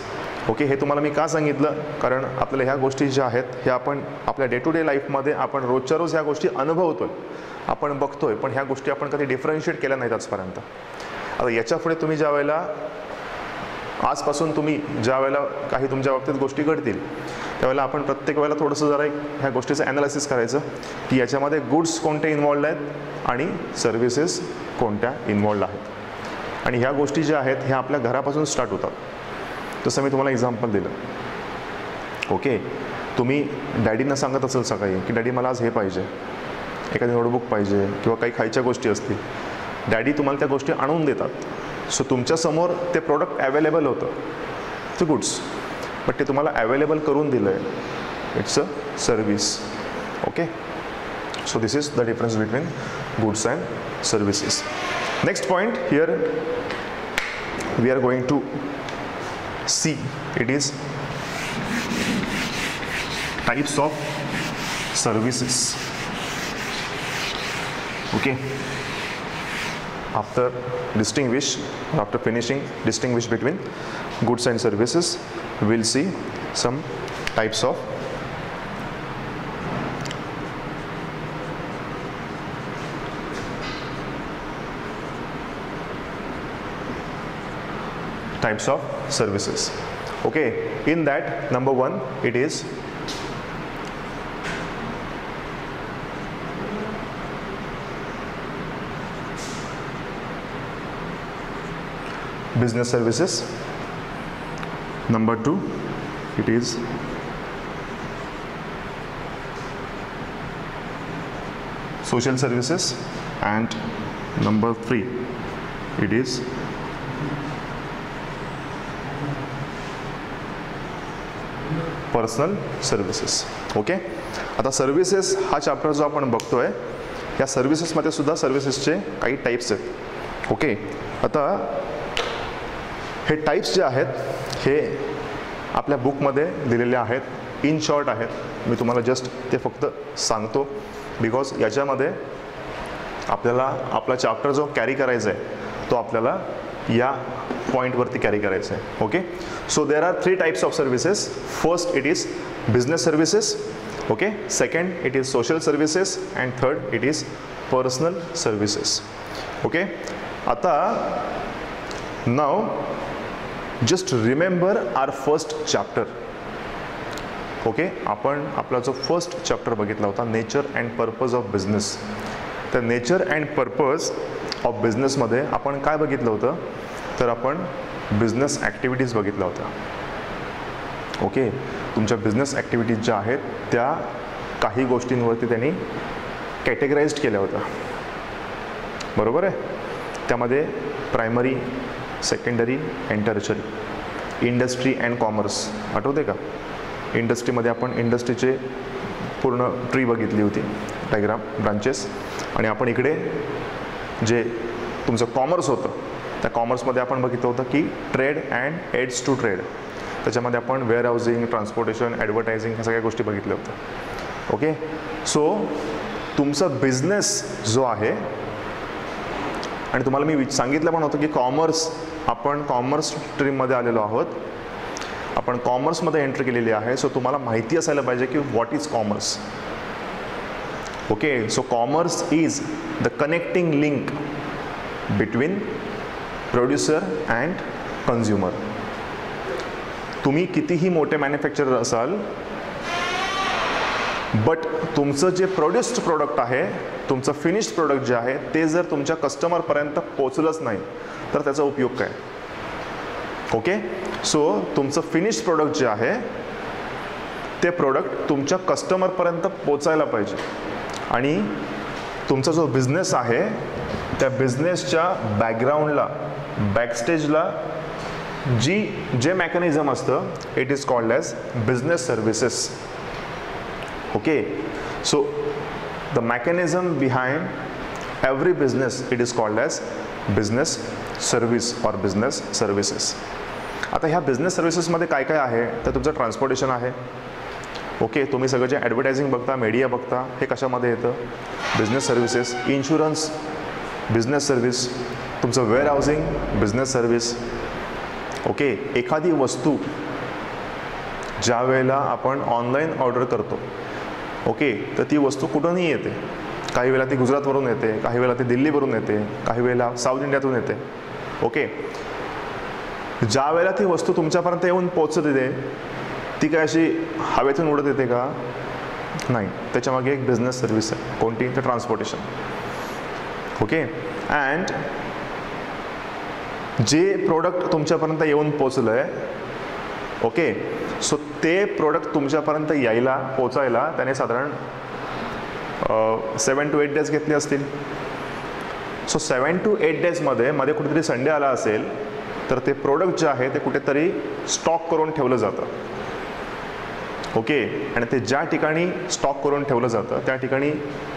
Okay, हे तुम्हाला मी का सांगितलं, कारण आपल्याला ह्या गोष्टी ज्या आहेत हे आपण आपल्या डे टू डे लाईफमध्ये आपण रोजच्या रोज ह्या गोष्टी अनुभवतोय, आपण बघतोय, पण ह्या गोष्टी आपण कधी डिफरन्शिएट केल्या नाहीत आजपर्यंत. आता याच्या पुढे तुम्ही ज्या वेळेला आजपासून तुम्ही ज्या वेळेला काही तुमच्या बाबतीत गोष्टी घडतील त्यावेळेला आपण प्रत्येक वेळेला थोडंसं जरा ह्या गोष्टीचं ॲनालिसिस करायचं की याच्यामध्ये गुड्स कोणते इन्वॉल्ड आहेत आणि सर्व्हिसेस कोणत्या इन्वॉल्ड आहेत. आणि ह्या गोष्टी ज्या आहेत ह्या आपल्या घरापासून स्टार्ट होतात. जसं मी तुम्हाला एक्झाम्पल दिलं. ओके, तुम्ही डॅडींना सांगत असेल सकाळी की डॅडी मला आज हे पाहिजे, एखादी नोटबुक पाहिजे किंवा काही खायच्या गोष्टी असतील, डॅडी तुम्हाला त्या गोष्टी आणून देतात. सो तुमच्यासमोर ते प्रोडक्ट अवेलेबल होतं, ते गुड्स, बट ते तुम्हाला अवेलेबल करून दिलं आहे, it's a service. Okay, so this is the difference between goods and services. Next point here we are going to see, it is types of services. Okay, after finishing distinguish between goods and services, we'll see some types of services. Okay, in that, number one, it is business services. Number two, it is social services, and number three, it is personal services. Okay, आता services हा chapter जो आपण बघतोय या सर्व्हिसेसमध्ये सुद्धा सर्व्हिसेसचे काही types आहेत. Okay, आता हे टाईप्स जे आहेत हे आपल्या बुकमध्ये दिलेले आहेत, इन शॉर्ट आहेत. मी तुम्हाला जस्ट ते फक्त सांगतो बिकॉज याच्यामध्ये आपल्याला आपला चॅप्टर जो कॅरी करायचा आहे तो आपल्याला या पॉईंटवरती कॅरी करायचं आहे. Okay, so there are three types of services. First it is business services. Okay, second it is social services and third it is personal services. Okay, आता नाव just remember our first chapter. Okay, आपण आपला जो first chapter बघितला होता nature and purpose of business. तर nature and purpose of बिझनेसमध्ये आपण काय बघितलं होतं, तर आपण बिझनेस ॲक्टिव्हिटीज बघितल्या होत्या. ओके, तुमच्या बिझनेस ॲक्टिव्हिटीज ज्या आहेत त्या काही गोष्टींवरती त्यांनी कॅटेगराइज्ड केल्या होत्या, बरोबर आहे. त्यामध्ये primary, secondary and tertiary, industry and commerce, आठवते का. इंडस्ट्रीमध्ये आपण इंडस्ट्रीचे पूर्ण ट्री बघितली होती, डायग्राम, ब्रांचेस. आणि आपण इकडे जे तुमचं कॉमर्स होतं त्या कॉमर्समध्ये आपण बघितलं होतं की trade and aids to trade. त्याच्यामध्ये आपण वेअर हाऊसिंग, ट्रान्सपोर्टेशन, ॲडव्हर्टायझिंग ह्या सगळ्या गोष्टी बघितल्या होत्या. ओके, सो तुमचा बिझनेस जो आहे, आणि तुम्हाला मी सांगितलं पण होतं की कॉमर्स, आपण कॉमर्स स्ट्रीममध्ये आलेलो आहोत, आपण कॉमर्समध्ये एंट्री केलेली आहे. सो तुम्हाला माहिती असायला पाहिजे की what is commerce. Okay, so commerce is the connecting link between producer and consumer. तुम्ही कितीही मोठे मॅन्युफॅक्चरर असाल, बट तुमचं जे प्रोड्युस्ड प्रोडक्ट आहे, तुमचं फिनिश्ड प्रोडक्ट जे आहे ते जर तुमच्या कस्टमरपर्यंत पोचलंच नाही तर त्याचा उपयोग काय. ओके, सो तुमचं फिनिश्ड प्रोडक्ट जे आहे ते प्रोडक्ट तुमच्या कस्टमरपर्यंत पोचायला पाहिजे. आणि तुमचा जो बिझनेस आहे त्या बिझनेसच्या बॅकग्राऊंडला, बॅकस्टेजला जे मेकॅनिझम असतं it is called as business services. Okay, so the mechanism behind every business it is called as business service or business services. आता ह्या बिझनेस सर्व्हिसेसमध्ये काय काय आहे, तर तुमचं ट्रान्सपोर्टेशन आहे. ओके, तुम्ही सगळं जे ॲडव्हर्टायझिंग बघता, मीडिया बघता, हे कशामध्ये येतं, business services. Insurance, business service. तुमचं warehousing, business service. Okay, एखादी वस्तू ज्या वेळेला आपण ऑनलाईन ऑर्डर करतो, ओके, तर ती वस्तू कुठूनही येते. काही वेळेला ती गुजरातवरून येते, काही वेळेला ती दिल्लीवरून येते, काही वेळेला साऊथ इंडियातून येते. ओके, ज्या वेळेला ती वस्तू तुमच्यापर्यंत येऊन पोचते ती काय अशी हवेतून उडत येते का? नाही. त्याच्यामागे एक बिझनेस सर्व्हिस आहे. कोणती? तर ट्रान्सपोर्टेशन. ओके, अँड जे प्रोडक्ट तुमच्यापर्यंत येऊन पोचलं आहे, ओके, सो ते प्रोडक्ट तुमच्यापर्यंत पोचायला त्याने साधारण 7 to 8 days घेतले असतील. सो 7 to 8 days मध्ये कुठेतरी संडे आला असेल तर ते प्रोडक्ट जे आहे ते कुठेतरी स्टॉक करून ठेवलं जातं. ओके, आणि ते ज्या ठिकाणी स्टॉक करून ठेवलं जातं त्या ठिकाणी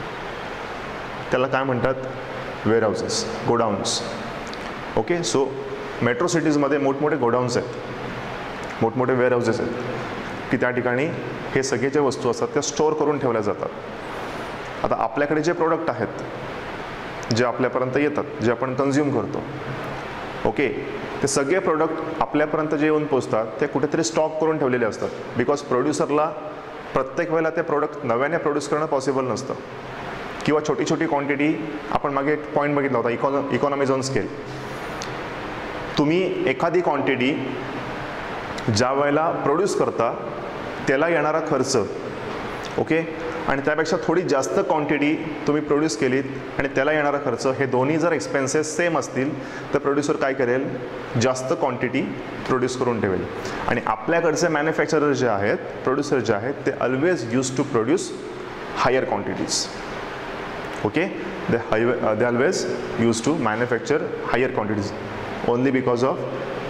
त्याला काय म्हणतात? Warehouses, godowns. Okay, so metro सिटीजमध्ये मोठमोठे गोडाऊन्स आहेत, मोठमोठे वेअरहाऊसेस आहेत की त्या ठिकाणी हे सगळे जे वस्तू असतात त्या स्टोअर करून ठेवल्या जातात. आता आपल्याकडे जे प्रोडक्ट आहेत जे आपल्यापर्यंत येतात, जे आपण कन्झ्युम करतो, ओके, ते सगळे प्रोडक्ट आपल्यापर्यंत जे येऊन पोचतात ते कुठेतरी स्टॉक करून ठेवलेले असतात. बिकॉज प्रोड्युसरला प्रत्येक वेळेला ते प्रोडक्ट नव्याने प्रोड्यूस करणं पॉसिबल नसतं, किंवा छोटी छोटी क्वांटिटी. आपण मागे एक पॉईंट बघितला होता, इकॉनॉमीज ऑन स्केल. तुम्ही एखादी क्वांटिटी ज्या वेळेला प्रोड्यूस करता त्याला येणारा खर्च, ओके, आणि त्यापेक्षा थोडी जास्त क्वांटिटी तुम्ही प्रोड्यूस केलीत आणि त्याला येणारा खर्च, हे दोन्ही जर एक्सपेन्सेस सेम असतील तर प्रोड्युसर काय करेल? जास्त क्वांटिटी प्रोड्यूस करून ठेवेल. आणि आपल्याकडचे मॅन्युफॅक्चरर जे आहेत, प्रोड्युसर जे आहेत, ते always use to produce higher quantities. Okay, they always use to manufacture higher quantities only because of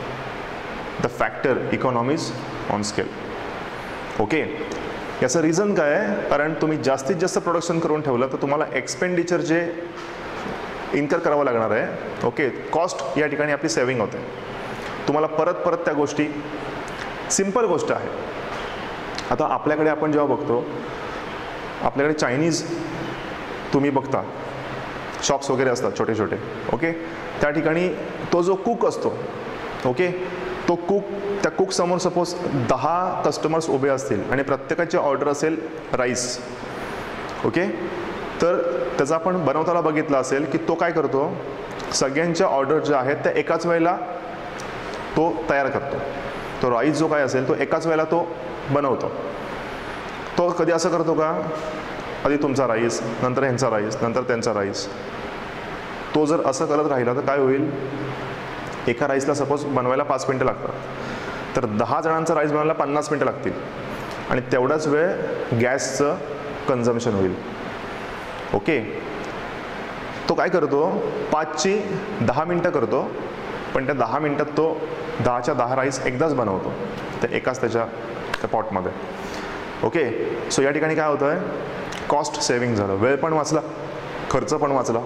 the factor economies on scale. Okay, याचं रिझन काय आहे? कारण तुम्ही जास्तीत जास्त प्रोडक्शन करून ठेवलं तर तुम्हाला एक्सपेंडिचर जे इन्कर करावं लागणार आहे, ओके, कॉस्ट या ठिकाणी आपली सेव्हिंग होते. तुम्हाला परत परत त्या गोष्टी, सिम्पल गोष्ट आहे. आता आपल्याकडे आपण जेव्हा बघतो, आपल्याकडे चायनीज तुम्ही बघता, शॉप्स वगैरे असतात छोटे छोटे, ओके, त्या ठिकाणी तो जो कुक असतो, ओके, तो त्या कुकसमोर सपोज 10 कस्टमर्स उभे असतील आणि प्रत्येकाची ऑर्डर असेल राईस, ओके, तर त्याचा आपण बनवताना बघितलं असेल की तो काय करतो? सगळ्यांच्या ऑर्डर ज्या आहेत त्या एकाच वेळेला तो तयार करतो. तो राईस जो काय असेल तो एकाच वेळेला तो बनवतो. तो कधी असं करतो का? आधी तुमचा राईस, नंतर ह्यांचा राईस, नंतर त्यांचा राईस. तो जर असं करत राहिला तर काय होईल? एका राईसला सपोज बनवायला 5 मिनटं लागतात, तर 10 जणांचा राईस बनवायला 50 मिनटं लागतील आणि तेवढाच वेळ गॅसचं कन्झम्पशन होईल. ओके, तो काय करतो? 5ची 10 मिनटं करतो, पण त्या 10 मिनटात तो 10च्या 10 राईस एकदाच बनवतो, तर एकाच त्या पॉटमध्ये. ओके, सो या ठिकाणी काय होतं आहे? कॉस्ट सेव्हिंग झालं, वेळ पण वाचला, खर्च पण वाचला.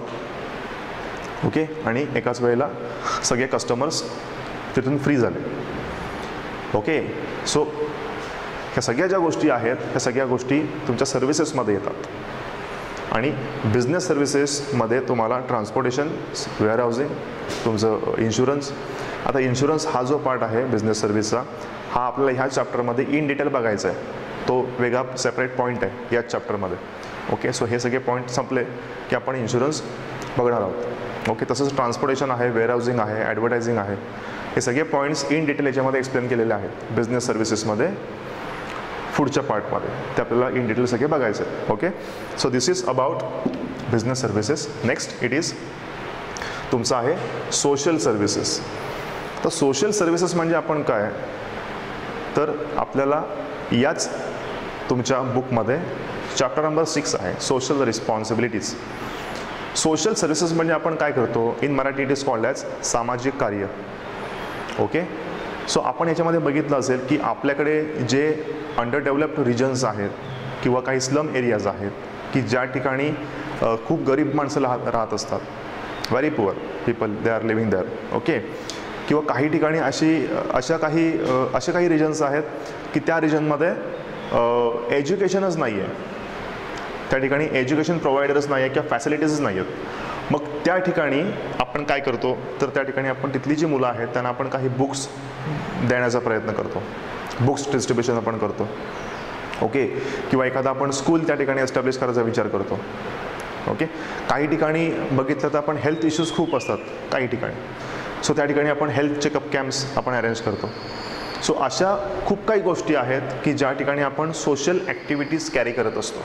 ओके, आणि एकाच वेळेला सगळे कस्टमर्स तिथून फ्री झाले. ओके, सो ह्या सगळ्या ज्या गोष्टी आहेत ह्या सगळ्या गोष्टी तुमच्या सर्व्हिसेसमध्ये येतात. आणि बिझनेस सर्व्हिसेसमध्ये तुम्हाला ट्रान्सपोर्टेशन, वेअरहाऊसिंग, तुमचं इन्शुरन्स. आता इन्शुरन्स हा जो पार्ट आहे बिझनेस सर्व्हिसचा, हा आपल्याला ह्या चॅप्टरमध्ये इन डिटेल बघायचा आहे. तो वेगळा सेपरेट पॉईंट आहे याच चॅप्टरमध्ये. ओके, सो हे सगळे पॉईंट संपले की आपण इन्शुरन्स बघणार आहोत. ओके, तसंच ट्रान्सपोर्टेशन आहे, वेअरहाऊसिंग आहे, ॲडव्हर्टायझिंग आहे, हे सगळे पॉईंट्स इन डिटेल याच्यामध्ये एक्सप्लेन केलेले आहेत बिझनेस सर्व्हिसेसमध्ये. पुढच्या पार्टमध्ये ते आपल्याला इन डिटेल सगळे बघायचं आहे. Okay, so this is about business services. Next it is तुमचं आहे सोशल सर्व्हिसेस. तर सोशल सर्व्हिसेस म्हणजे आपण काय, तर आपल्याला याच तुमच्या बुकमध्ये चॅप्टर नंबर 6 आहे सोशल रिस्पॉन्सिबिलिटीज. सोशल सर्व्हिसेस म्हणजे आपण काय करतो, in Marathi it is called as सामाजिक कार्य. ओके, सो आपण याच्यामध्ये बघितलं असेल की आपल्याकडे जे अंडर डेव्हलप्ड रिजन्स आहेत किंवा काही स्लम एरियाज आहेत की ज्या ठिकाणी खूप गरीब माणसं राहत असतात, very poor people they are living there. Okay, किंवा काही ठिकाणी असे काही रिजन्स आहेत की त्या रिजनमध्ये एज्युकेशनच नाही आहे, त्या ठिकाणी एज्युकेशन प्रोव्हायडरच नाही आहे किंवा फॅसिलिटीजच नाही आहेत. मग त्या ठिकाणी आपण काय करतो, तर त्या ठिकाणी आपण तिथली जी मुलं आहेत त्यांना आपण काही बुक्स देण्याचा प्रयत्न करतो. बुक्स डिस्ट्रीब्युशन आपण करतो. ओके, किंवा एखादा आपण स्कूल त्या ठिकाणी एस्टॅब्लिश करायचा विचार करतो. ओके, काही ठिकाणी बघितलं तर आपण हेल्थ इश्यूज खूप असतात काही ठिकाणी, सो त्या ठिकाणी आपण हेल्थ चेकअप कॅम्प्स आपण अरेंज करतो. सो अशा खूप काही गोष्टी आहेत की ज्या ठिकाणी आपण सोशल ॲक्टिव्हिटीज कॅरी करत असतो.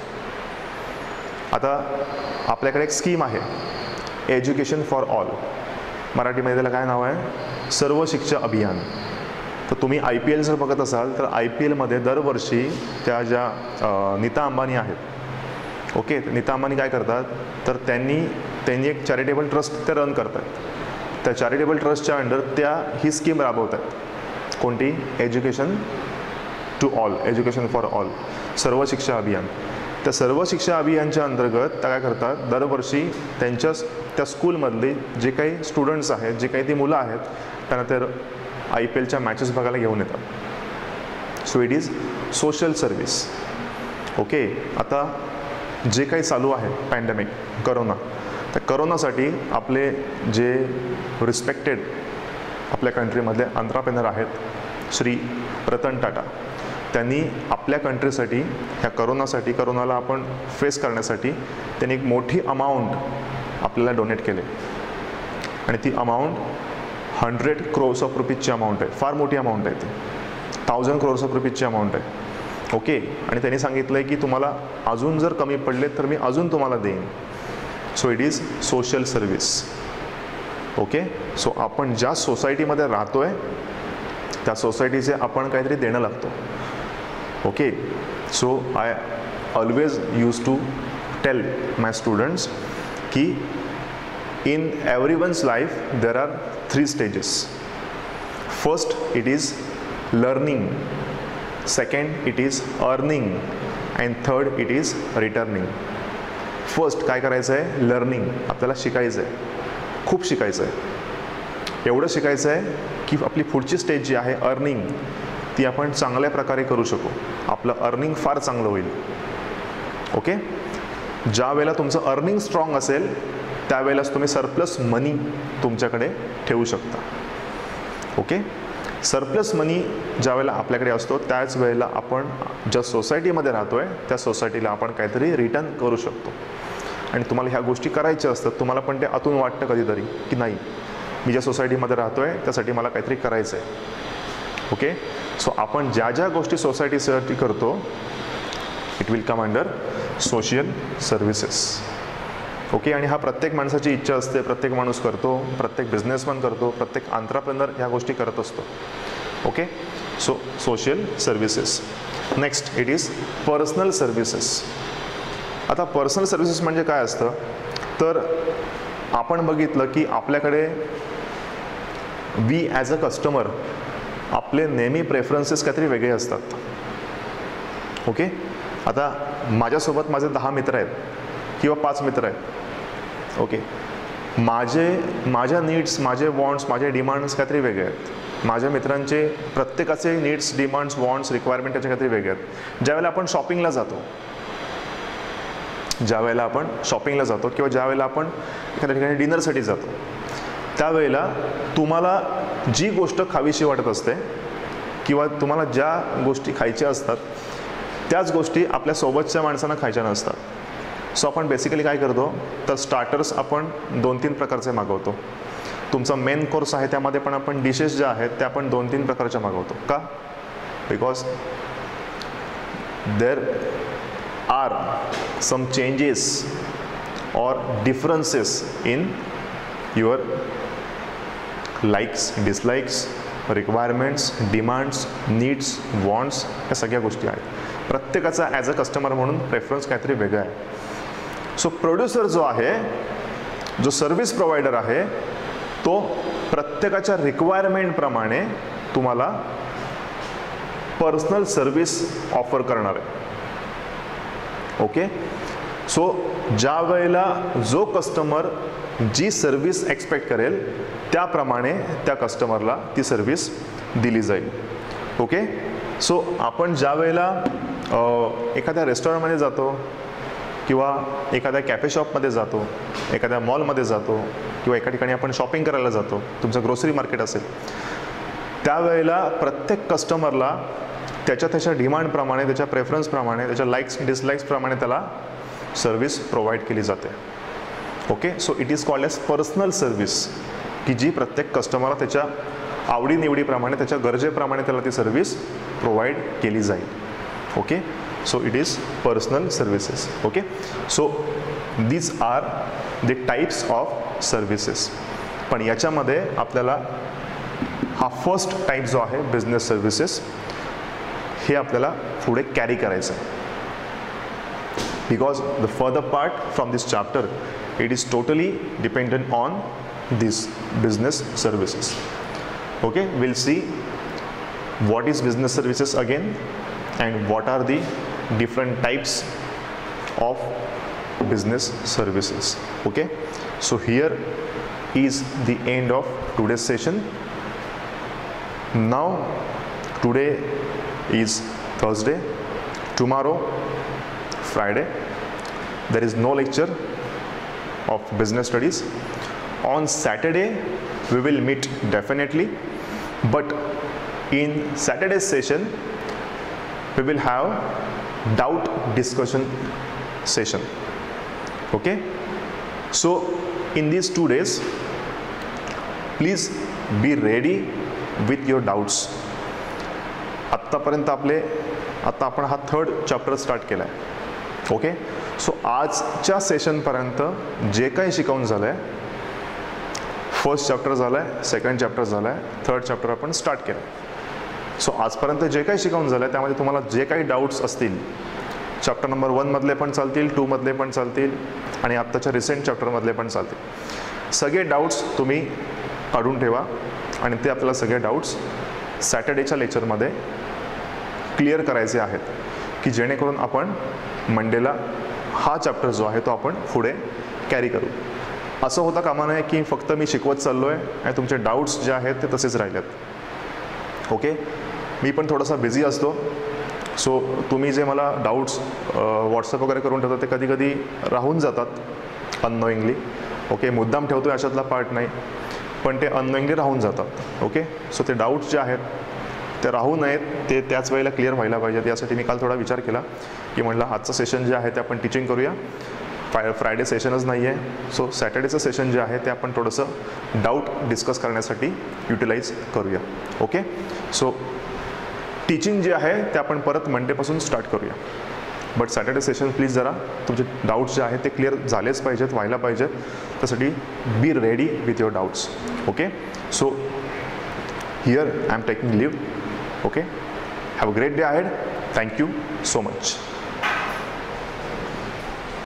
आता आपल्याकडे एक स्कीम आहे एज्युकेशन फॉर ऑल, मराठीमध्ये त्याला काय नाव आहे, सर्व शिक्षा अभियान. तर तुम्ही IPL जर बघत असाल तर IPLमध्ये दरवर्षी त्या ज्या नीता अंबानी आहेत, ओके, नीता अंबानी काय करतात तर त्यांनी एक चॅरिटेबल ट्रस्ट ते रन करतात. त्या चॅरिटेबल ट्रस्टच्या अंडर त्या ही स्कीम राबवतात. कोणती, education to all, education for all, Sarva Shiksha अभियान. त्या सर्व शिक्षा अभियानच्या अंतर्गत त्या काय करतात, दरवर्षी त्या स्कूलमधले जे काही स्टुडंट्स आहेत, जे काही ती मुलं आहेत, त्यांना तर IPLच्या मॅचेस बघायला घेऊन येतात. So it is social service. Okay, आता जे काही चालू आहे पॅन्डेमिक, करोना, त्या करोनासाठी आपले जे रिस्पेक्टेड आपल्या कंट्रीमधले एंटरप्रेन्योर आहेत श्री रतन टाटा, त्यांनी आपल्या कंट्रीसाठी ह्या करोनाला आपण फेस करण्यासाठी त्यांनी एक मोठी अमाऊंट आपल्याला डोनेट केले. आणि ती अमाऊंट 100 crores of rupeesची अमाऊंट आहे. फार मोठी अमाऊंट आहे ती, 1000 crores of rupeesची अमाऊंट आहे. ओके, आणि त्यांनी सांगितलं आहे की तुम्हाला अजून जर कमी पडले तर मी अजून तुम्हाला देईन. So it is social service. Okay, so आपण ज्या सोसायटीमध्ये राहतो आहे त्या सोसायटीचे आपण काहीतरी देणं लागतो. Okay, so I always use to tell my students की in everyone's life there are 3 stages. First it is learning, second it is earning, and third it is returning. First काय करायचं आहे, लर्निंग. आपल्याला शिकायचं आहे, खूप शिकायचं आहे. एवढं शिकायचं आहे की आपली पुढची स्टेज जी आहे अर्निंग, ती आपण चांगल्या प्रकारे करू शकू. आपलं अर्निंग फार चांगलं होईल. ओके, ज्या वेळेला तुमचं अर्निंग स्ट्रॉंग असेल त्यावेळेलाच तुम्ही सरप्लस मनी तुमच्याकडे ठेवू शकता. ओके, सरप्लस मनी ज्या वेळेला आपल्याकडे असतो त्याच वेळेला आपण ज्या सोसायटीमध्ये राहतो आहे त्या सोसायटीला आपण काहीतरी रिटर्न करू शकतो. आणि तुम्हाला ह्या गोष्टी करायच्या असतात, तुम्हाला पण ते आतून वाटतं कधीतरी की नाही, मी ज्या सोसायटीमध्ये राहतो आहे त्यासाठी मला काहीतरी करायचं आहे. ओके, सो आपण ज्या ज्या गोष्टी सोसायटीसाठी करतो it will come under social services. Okay, आणि हा प्रत्येक माणसाची इच्छा असते, प्रत्येक माणूस करतो, प्रत्येक बिझनेसमॅन करतो, प्रत्येक एंटरप्रेन्योर ह्या गोष्टी करत असतो. Okay, so social services. Next it is personal services. आता पर्सनल सर्व्हिसेस म्हणजे काय असतं तर आपण बघितलं की आपल्याकडे वी ॲज अ कस्टमर आपले नेहमी प्रेफरन्सेस काहीतरी वेगळे असतात. ओके, आता माझ्यासोबत माझे 10 मित्र आहेत किंवा 5 मित्र आहेत. ओके, माझ्या नीड्स, माझे वॉन्ट्स, माझे डिमांड्स काहीतरी वेगळे आहेत. माझ्या मित्रांचे प्रत्येकाचे नीड्स, डिमांड्स, वॉन्ट्स, रिक्वायरमेंट त्याचे काहीतरी वेगळे आहेत. ज्यावेळेला आपण शॉपिंगला जातो किंवा ज्यावेळेला आपण एखाद्या ठिकाणी डिनरसाठी जातो त्यावेळेला तुम्हाला जी गोष्ट खावीशी वाटत असते किंवा तुम्हाला ज्या गोष्टी खायच्या असतात त्याच गोष्टी आपल्या सोबतच्या माणसांना खायच्या नसतात. सो आपण बेसिकली काय करतो तर स्टार्टर्स आपण 2-3 प्रकारचे मागवतो. तुमचा मेन कोर्स आहे त्यामध्ये पण आपण डिशेस ज्या आहेत त्या आपण 2-3 प्रकारच्या मागवतो. का, because there are some changes or differences in your likes, dislikes, requirements, demands, needs, wants, या सगळ्या गोष्टी आहेत. प्रत्येकाचा ॲज अ कस्टमर म्हणून प्रेफरन्स काहीतरी वेगळा आहे. सो प्रोड्युसर जो आहे, जो सर्व्हिस प्रोव्हायडर आहे, तो प्रत्येकाच्या रिक्वायरमेंटप्रमाणे तुम्हाला पर्सनल सर्व्हिस ऑफर करणार आहे. ओके, सो ज्या वेळेला जो कस्टमर जी सर्व्हिस एक्सपेक्ट करेल त्याप्रमाणे त्या कस्टमरला ती सर्व्हिस दिली जाईल. ओके, सो आपण ज्या वेळेला एखाद्या रेस्टॉरंटमध्ये जातो किंवा एखाद्या कॅफे शॉपमध्ये जातो, एखाद्या मॉलमध्ये जातो किंवा एका ठिकाणी आपण शॉपिंग करायला जातो, तुमचं ग्रोसरी मार्केट असेल, त्यावेळेला प्रत्येक कस्टमरला त्याच्या डिमांडप्रमाणे, त्याच्या प्रेफरन्सप्रमाणे, त्याच्या लाईक्स डिसलाईक्सप्रमाणे त्याला सर्व्हिस प्रोव्हाइड केली जाते. Okay, so it is called as personal service, की जी प्रत्येक कस्टमरला त्याच्या आवडीनिवडीप्रमाणे, त्याच्या गरजेप्रमाणे त्याला ती सर्व्हिस प्रोव्हाइड केली जाईल. Okay, so it is personal services. Okay, so these are the types of services. पण याच्यामध्ये आपल्याला हा फर्स्ट टाईप जो आहे बिझनेस सर्व्हिसेस, हे आपल्याला पुढे कॅरी करायचं आहे. Because the further part from this chapter it is totally dependent on these business services. Okay, we'll see what is business services again and what are the different types of business services. Okay, so here is the end of today's session. Now today is Thursday, tomorrow Friday, there is no lecture of business studies. On Saturday we will meet definitely, but in Saturday's session we will have doubt discussion session. Okay, so in these 2 days please be ready with your doubts. आत्तापर्यंत आता आपण हा 3rd chapter start केला आहे. Okay, so आजच्या सेशनपर्यंत जे काही शिकवून झालं आहे, फर्स्ट चॅप्टर झालं आहे, सेकंड चॅप्टर झालं आहे, 3rd चॅप्टर आपण स्टार्ट केलं आहे. सो आजपर्यंत जे काही शिकवून झालं आहे त्यामध्ये तुम्हाला जे काही डाऊट्स असतील, चॅप्टर नंबर 1 मधले पण चालतील, 2 मधले पण चालतील आणि आत्ताच्या रिसेंट चॅप्टरमधले पण चालतील. सगळे डाऊट्स तुम्ही काढून ठेवा आणि ते आपल्याला सगळे डाऊट्स सॅटर्डेच्या लेक्चरमध्ये क्लिअर करायचे आहेत, की जेणेकरून आपण मंडेला हा चॅप्टर जो आहे तो आपण पुढे कॅरी करू. असं होता कामा नये की फक्त मी शिकवत चाललो आहे आणि तुमचे डाऊट्स जे आहेत ते तसेच राहिलेत. ओके, मी पण थोडासा बिझी असतो, सो तुम्ही जे मला डाऊट्स व्हॉट्सअप वगैरे करून ठेवतात ते कधी कधी राहून जातात अननोईंगली. ओके, मुद्दाम ठेवतो अशातला पार्ट नाही, पण ते अननोईंगली राहून जातात. ओके, सो ते डाऊट्स जे आहेत ते राहू नयेत, ते त्याच वेळेला क्लिअर व्हायला पाहिजेत. यासाठी मी काल थोडा विचार केला की म्हटलं आजचं सेशन जे आहे ते आपण टीचिंग करूया, फ्रायडे सेशनच नाही आहे, सो सॅटर्डेचं सेशन जे आहे ते आपण थोडंसं डाऊट डिस्कस करण्यासाठी युटिलाइज करूया. ओके, सो टीचिंग जे आहे ते आपण परत मंडेपासून स्टार्ट करूया, बट सॅटर्डे सेशन प्लीज जरा तुमचे डाऊट्स जे आहेत ते क्लिअर झालेच पाहिजेत, व्हायला पाहिजेत. त्यासाठी be ready with your doubts. Okay, so here I am taking leave. Okay, have a great day ahead. Thank you so much.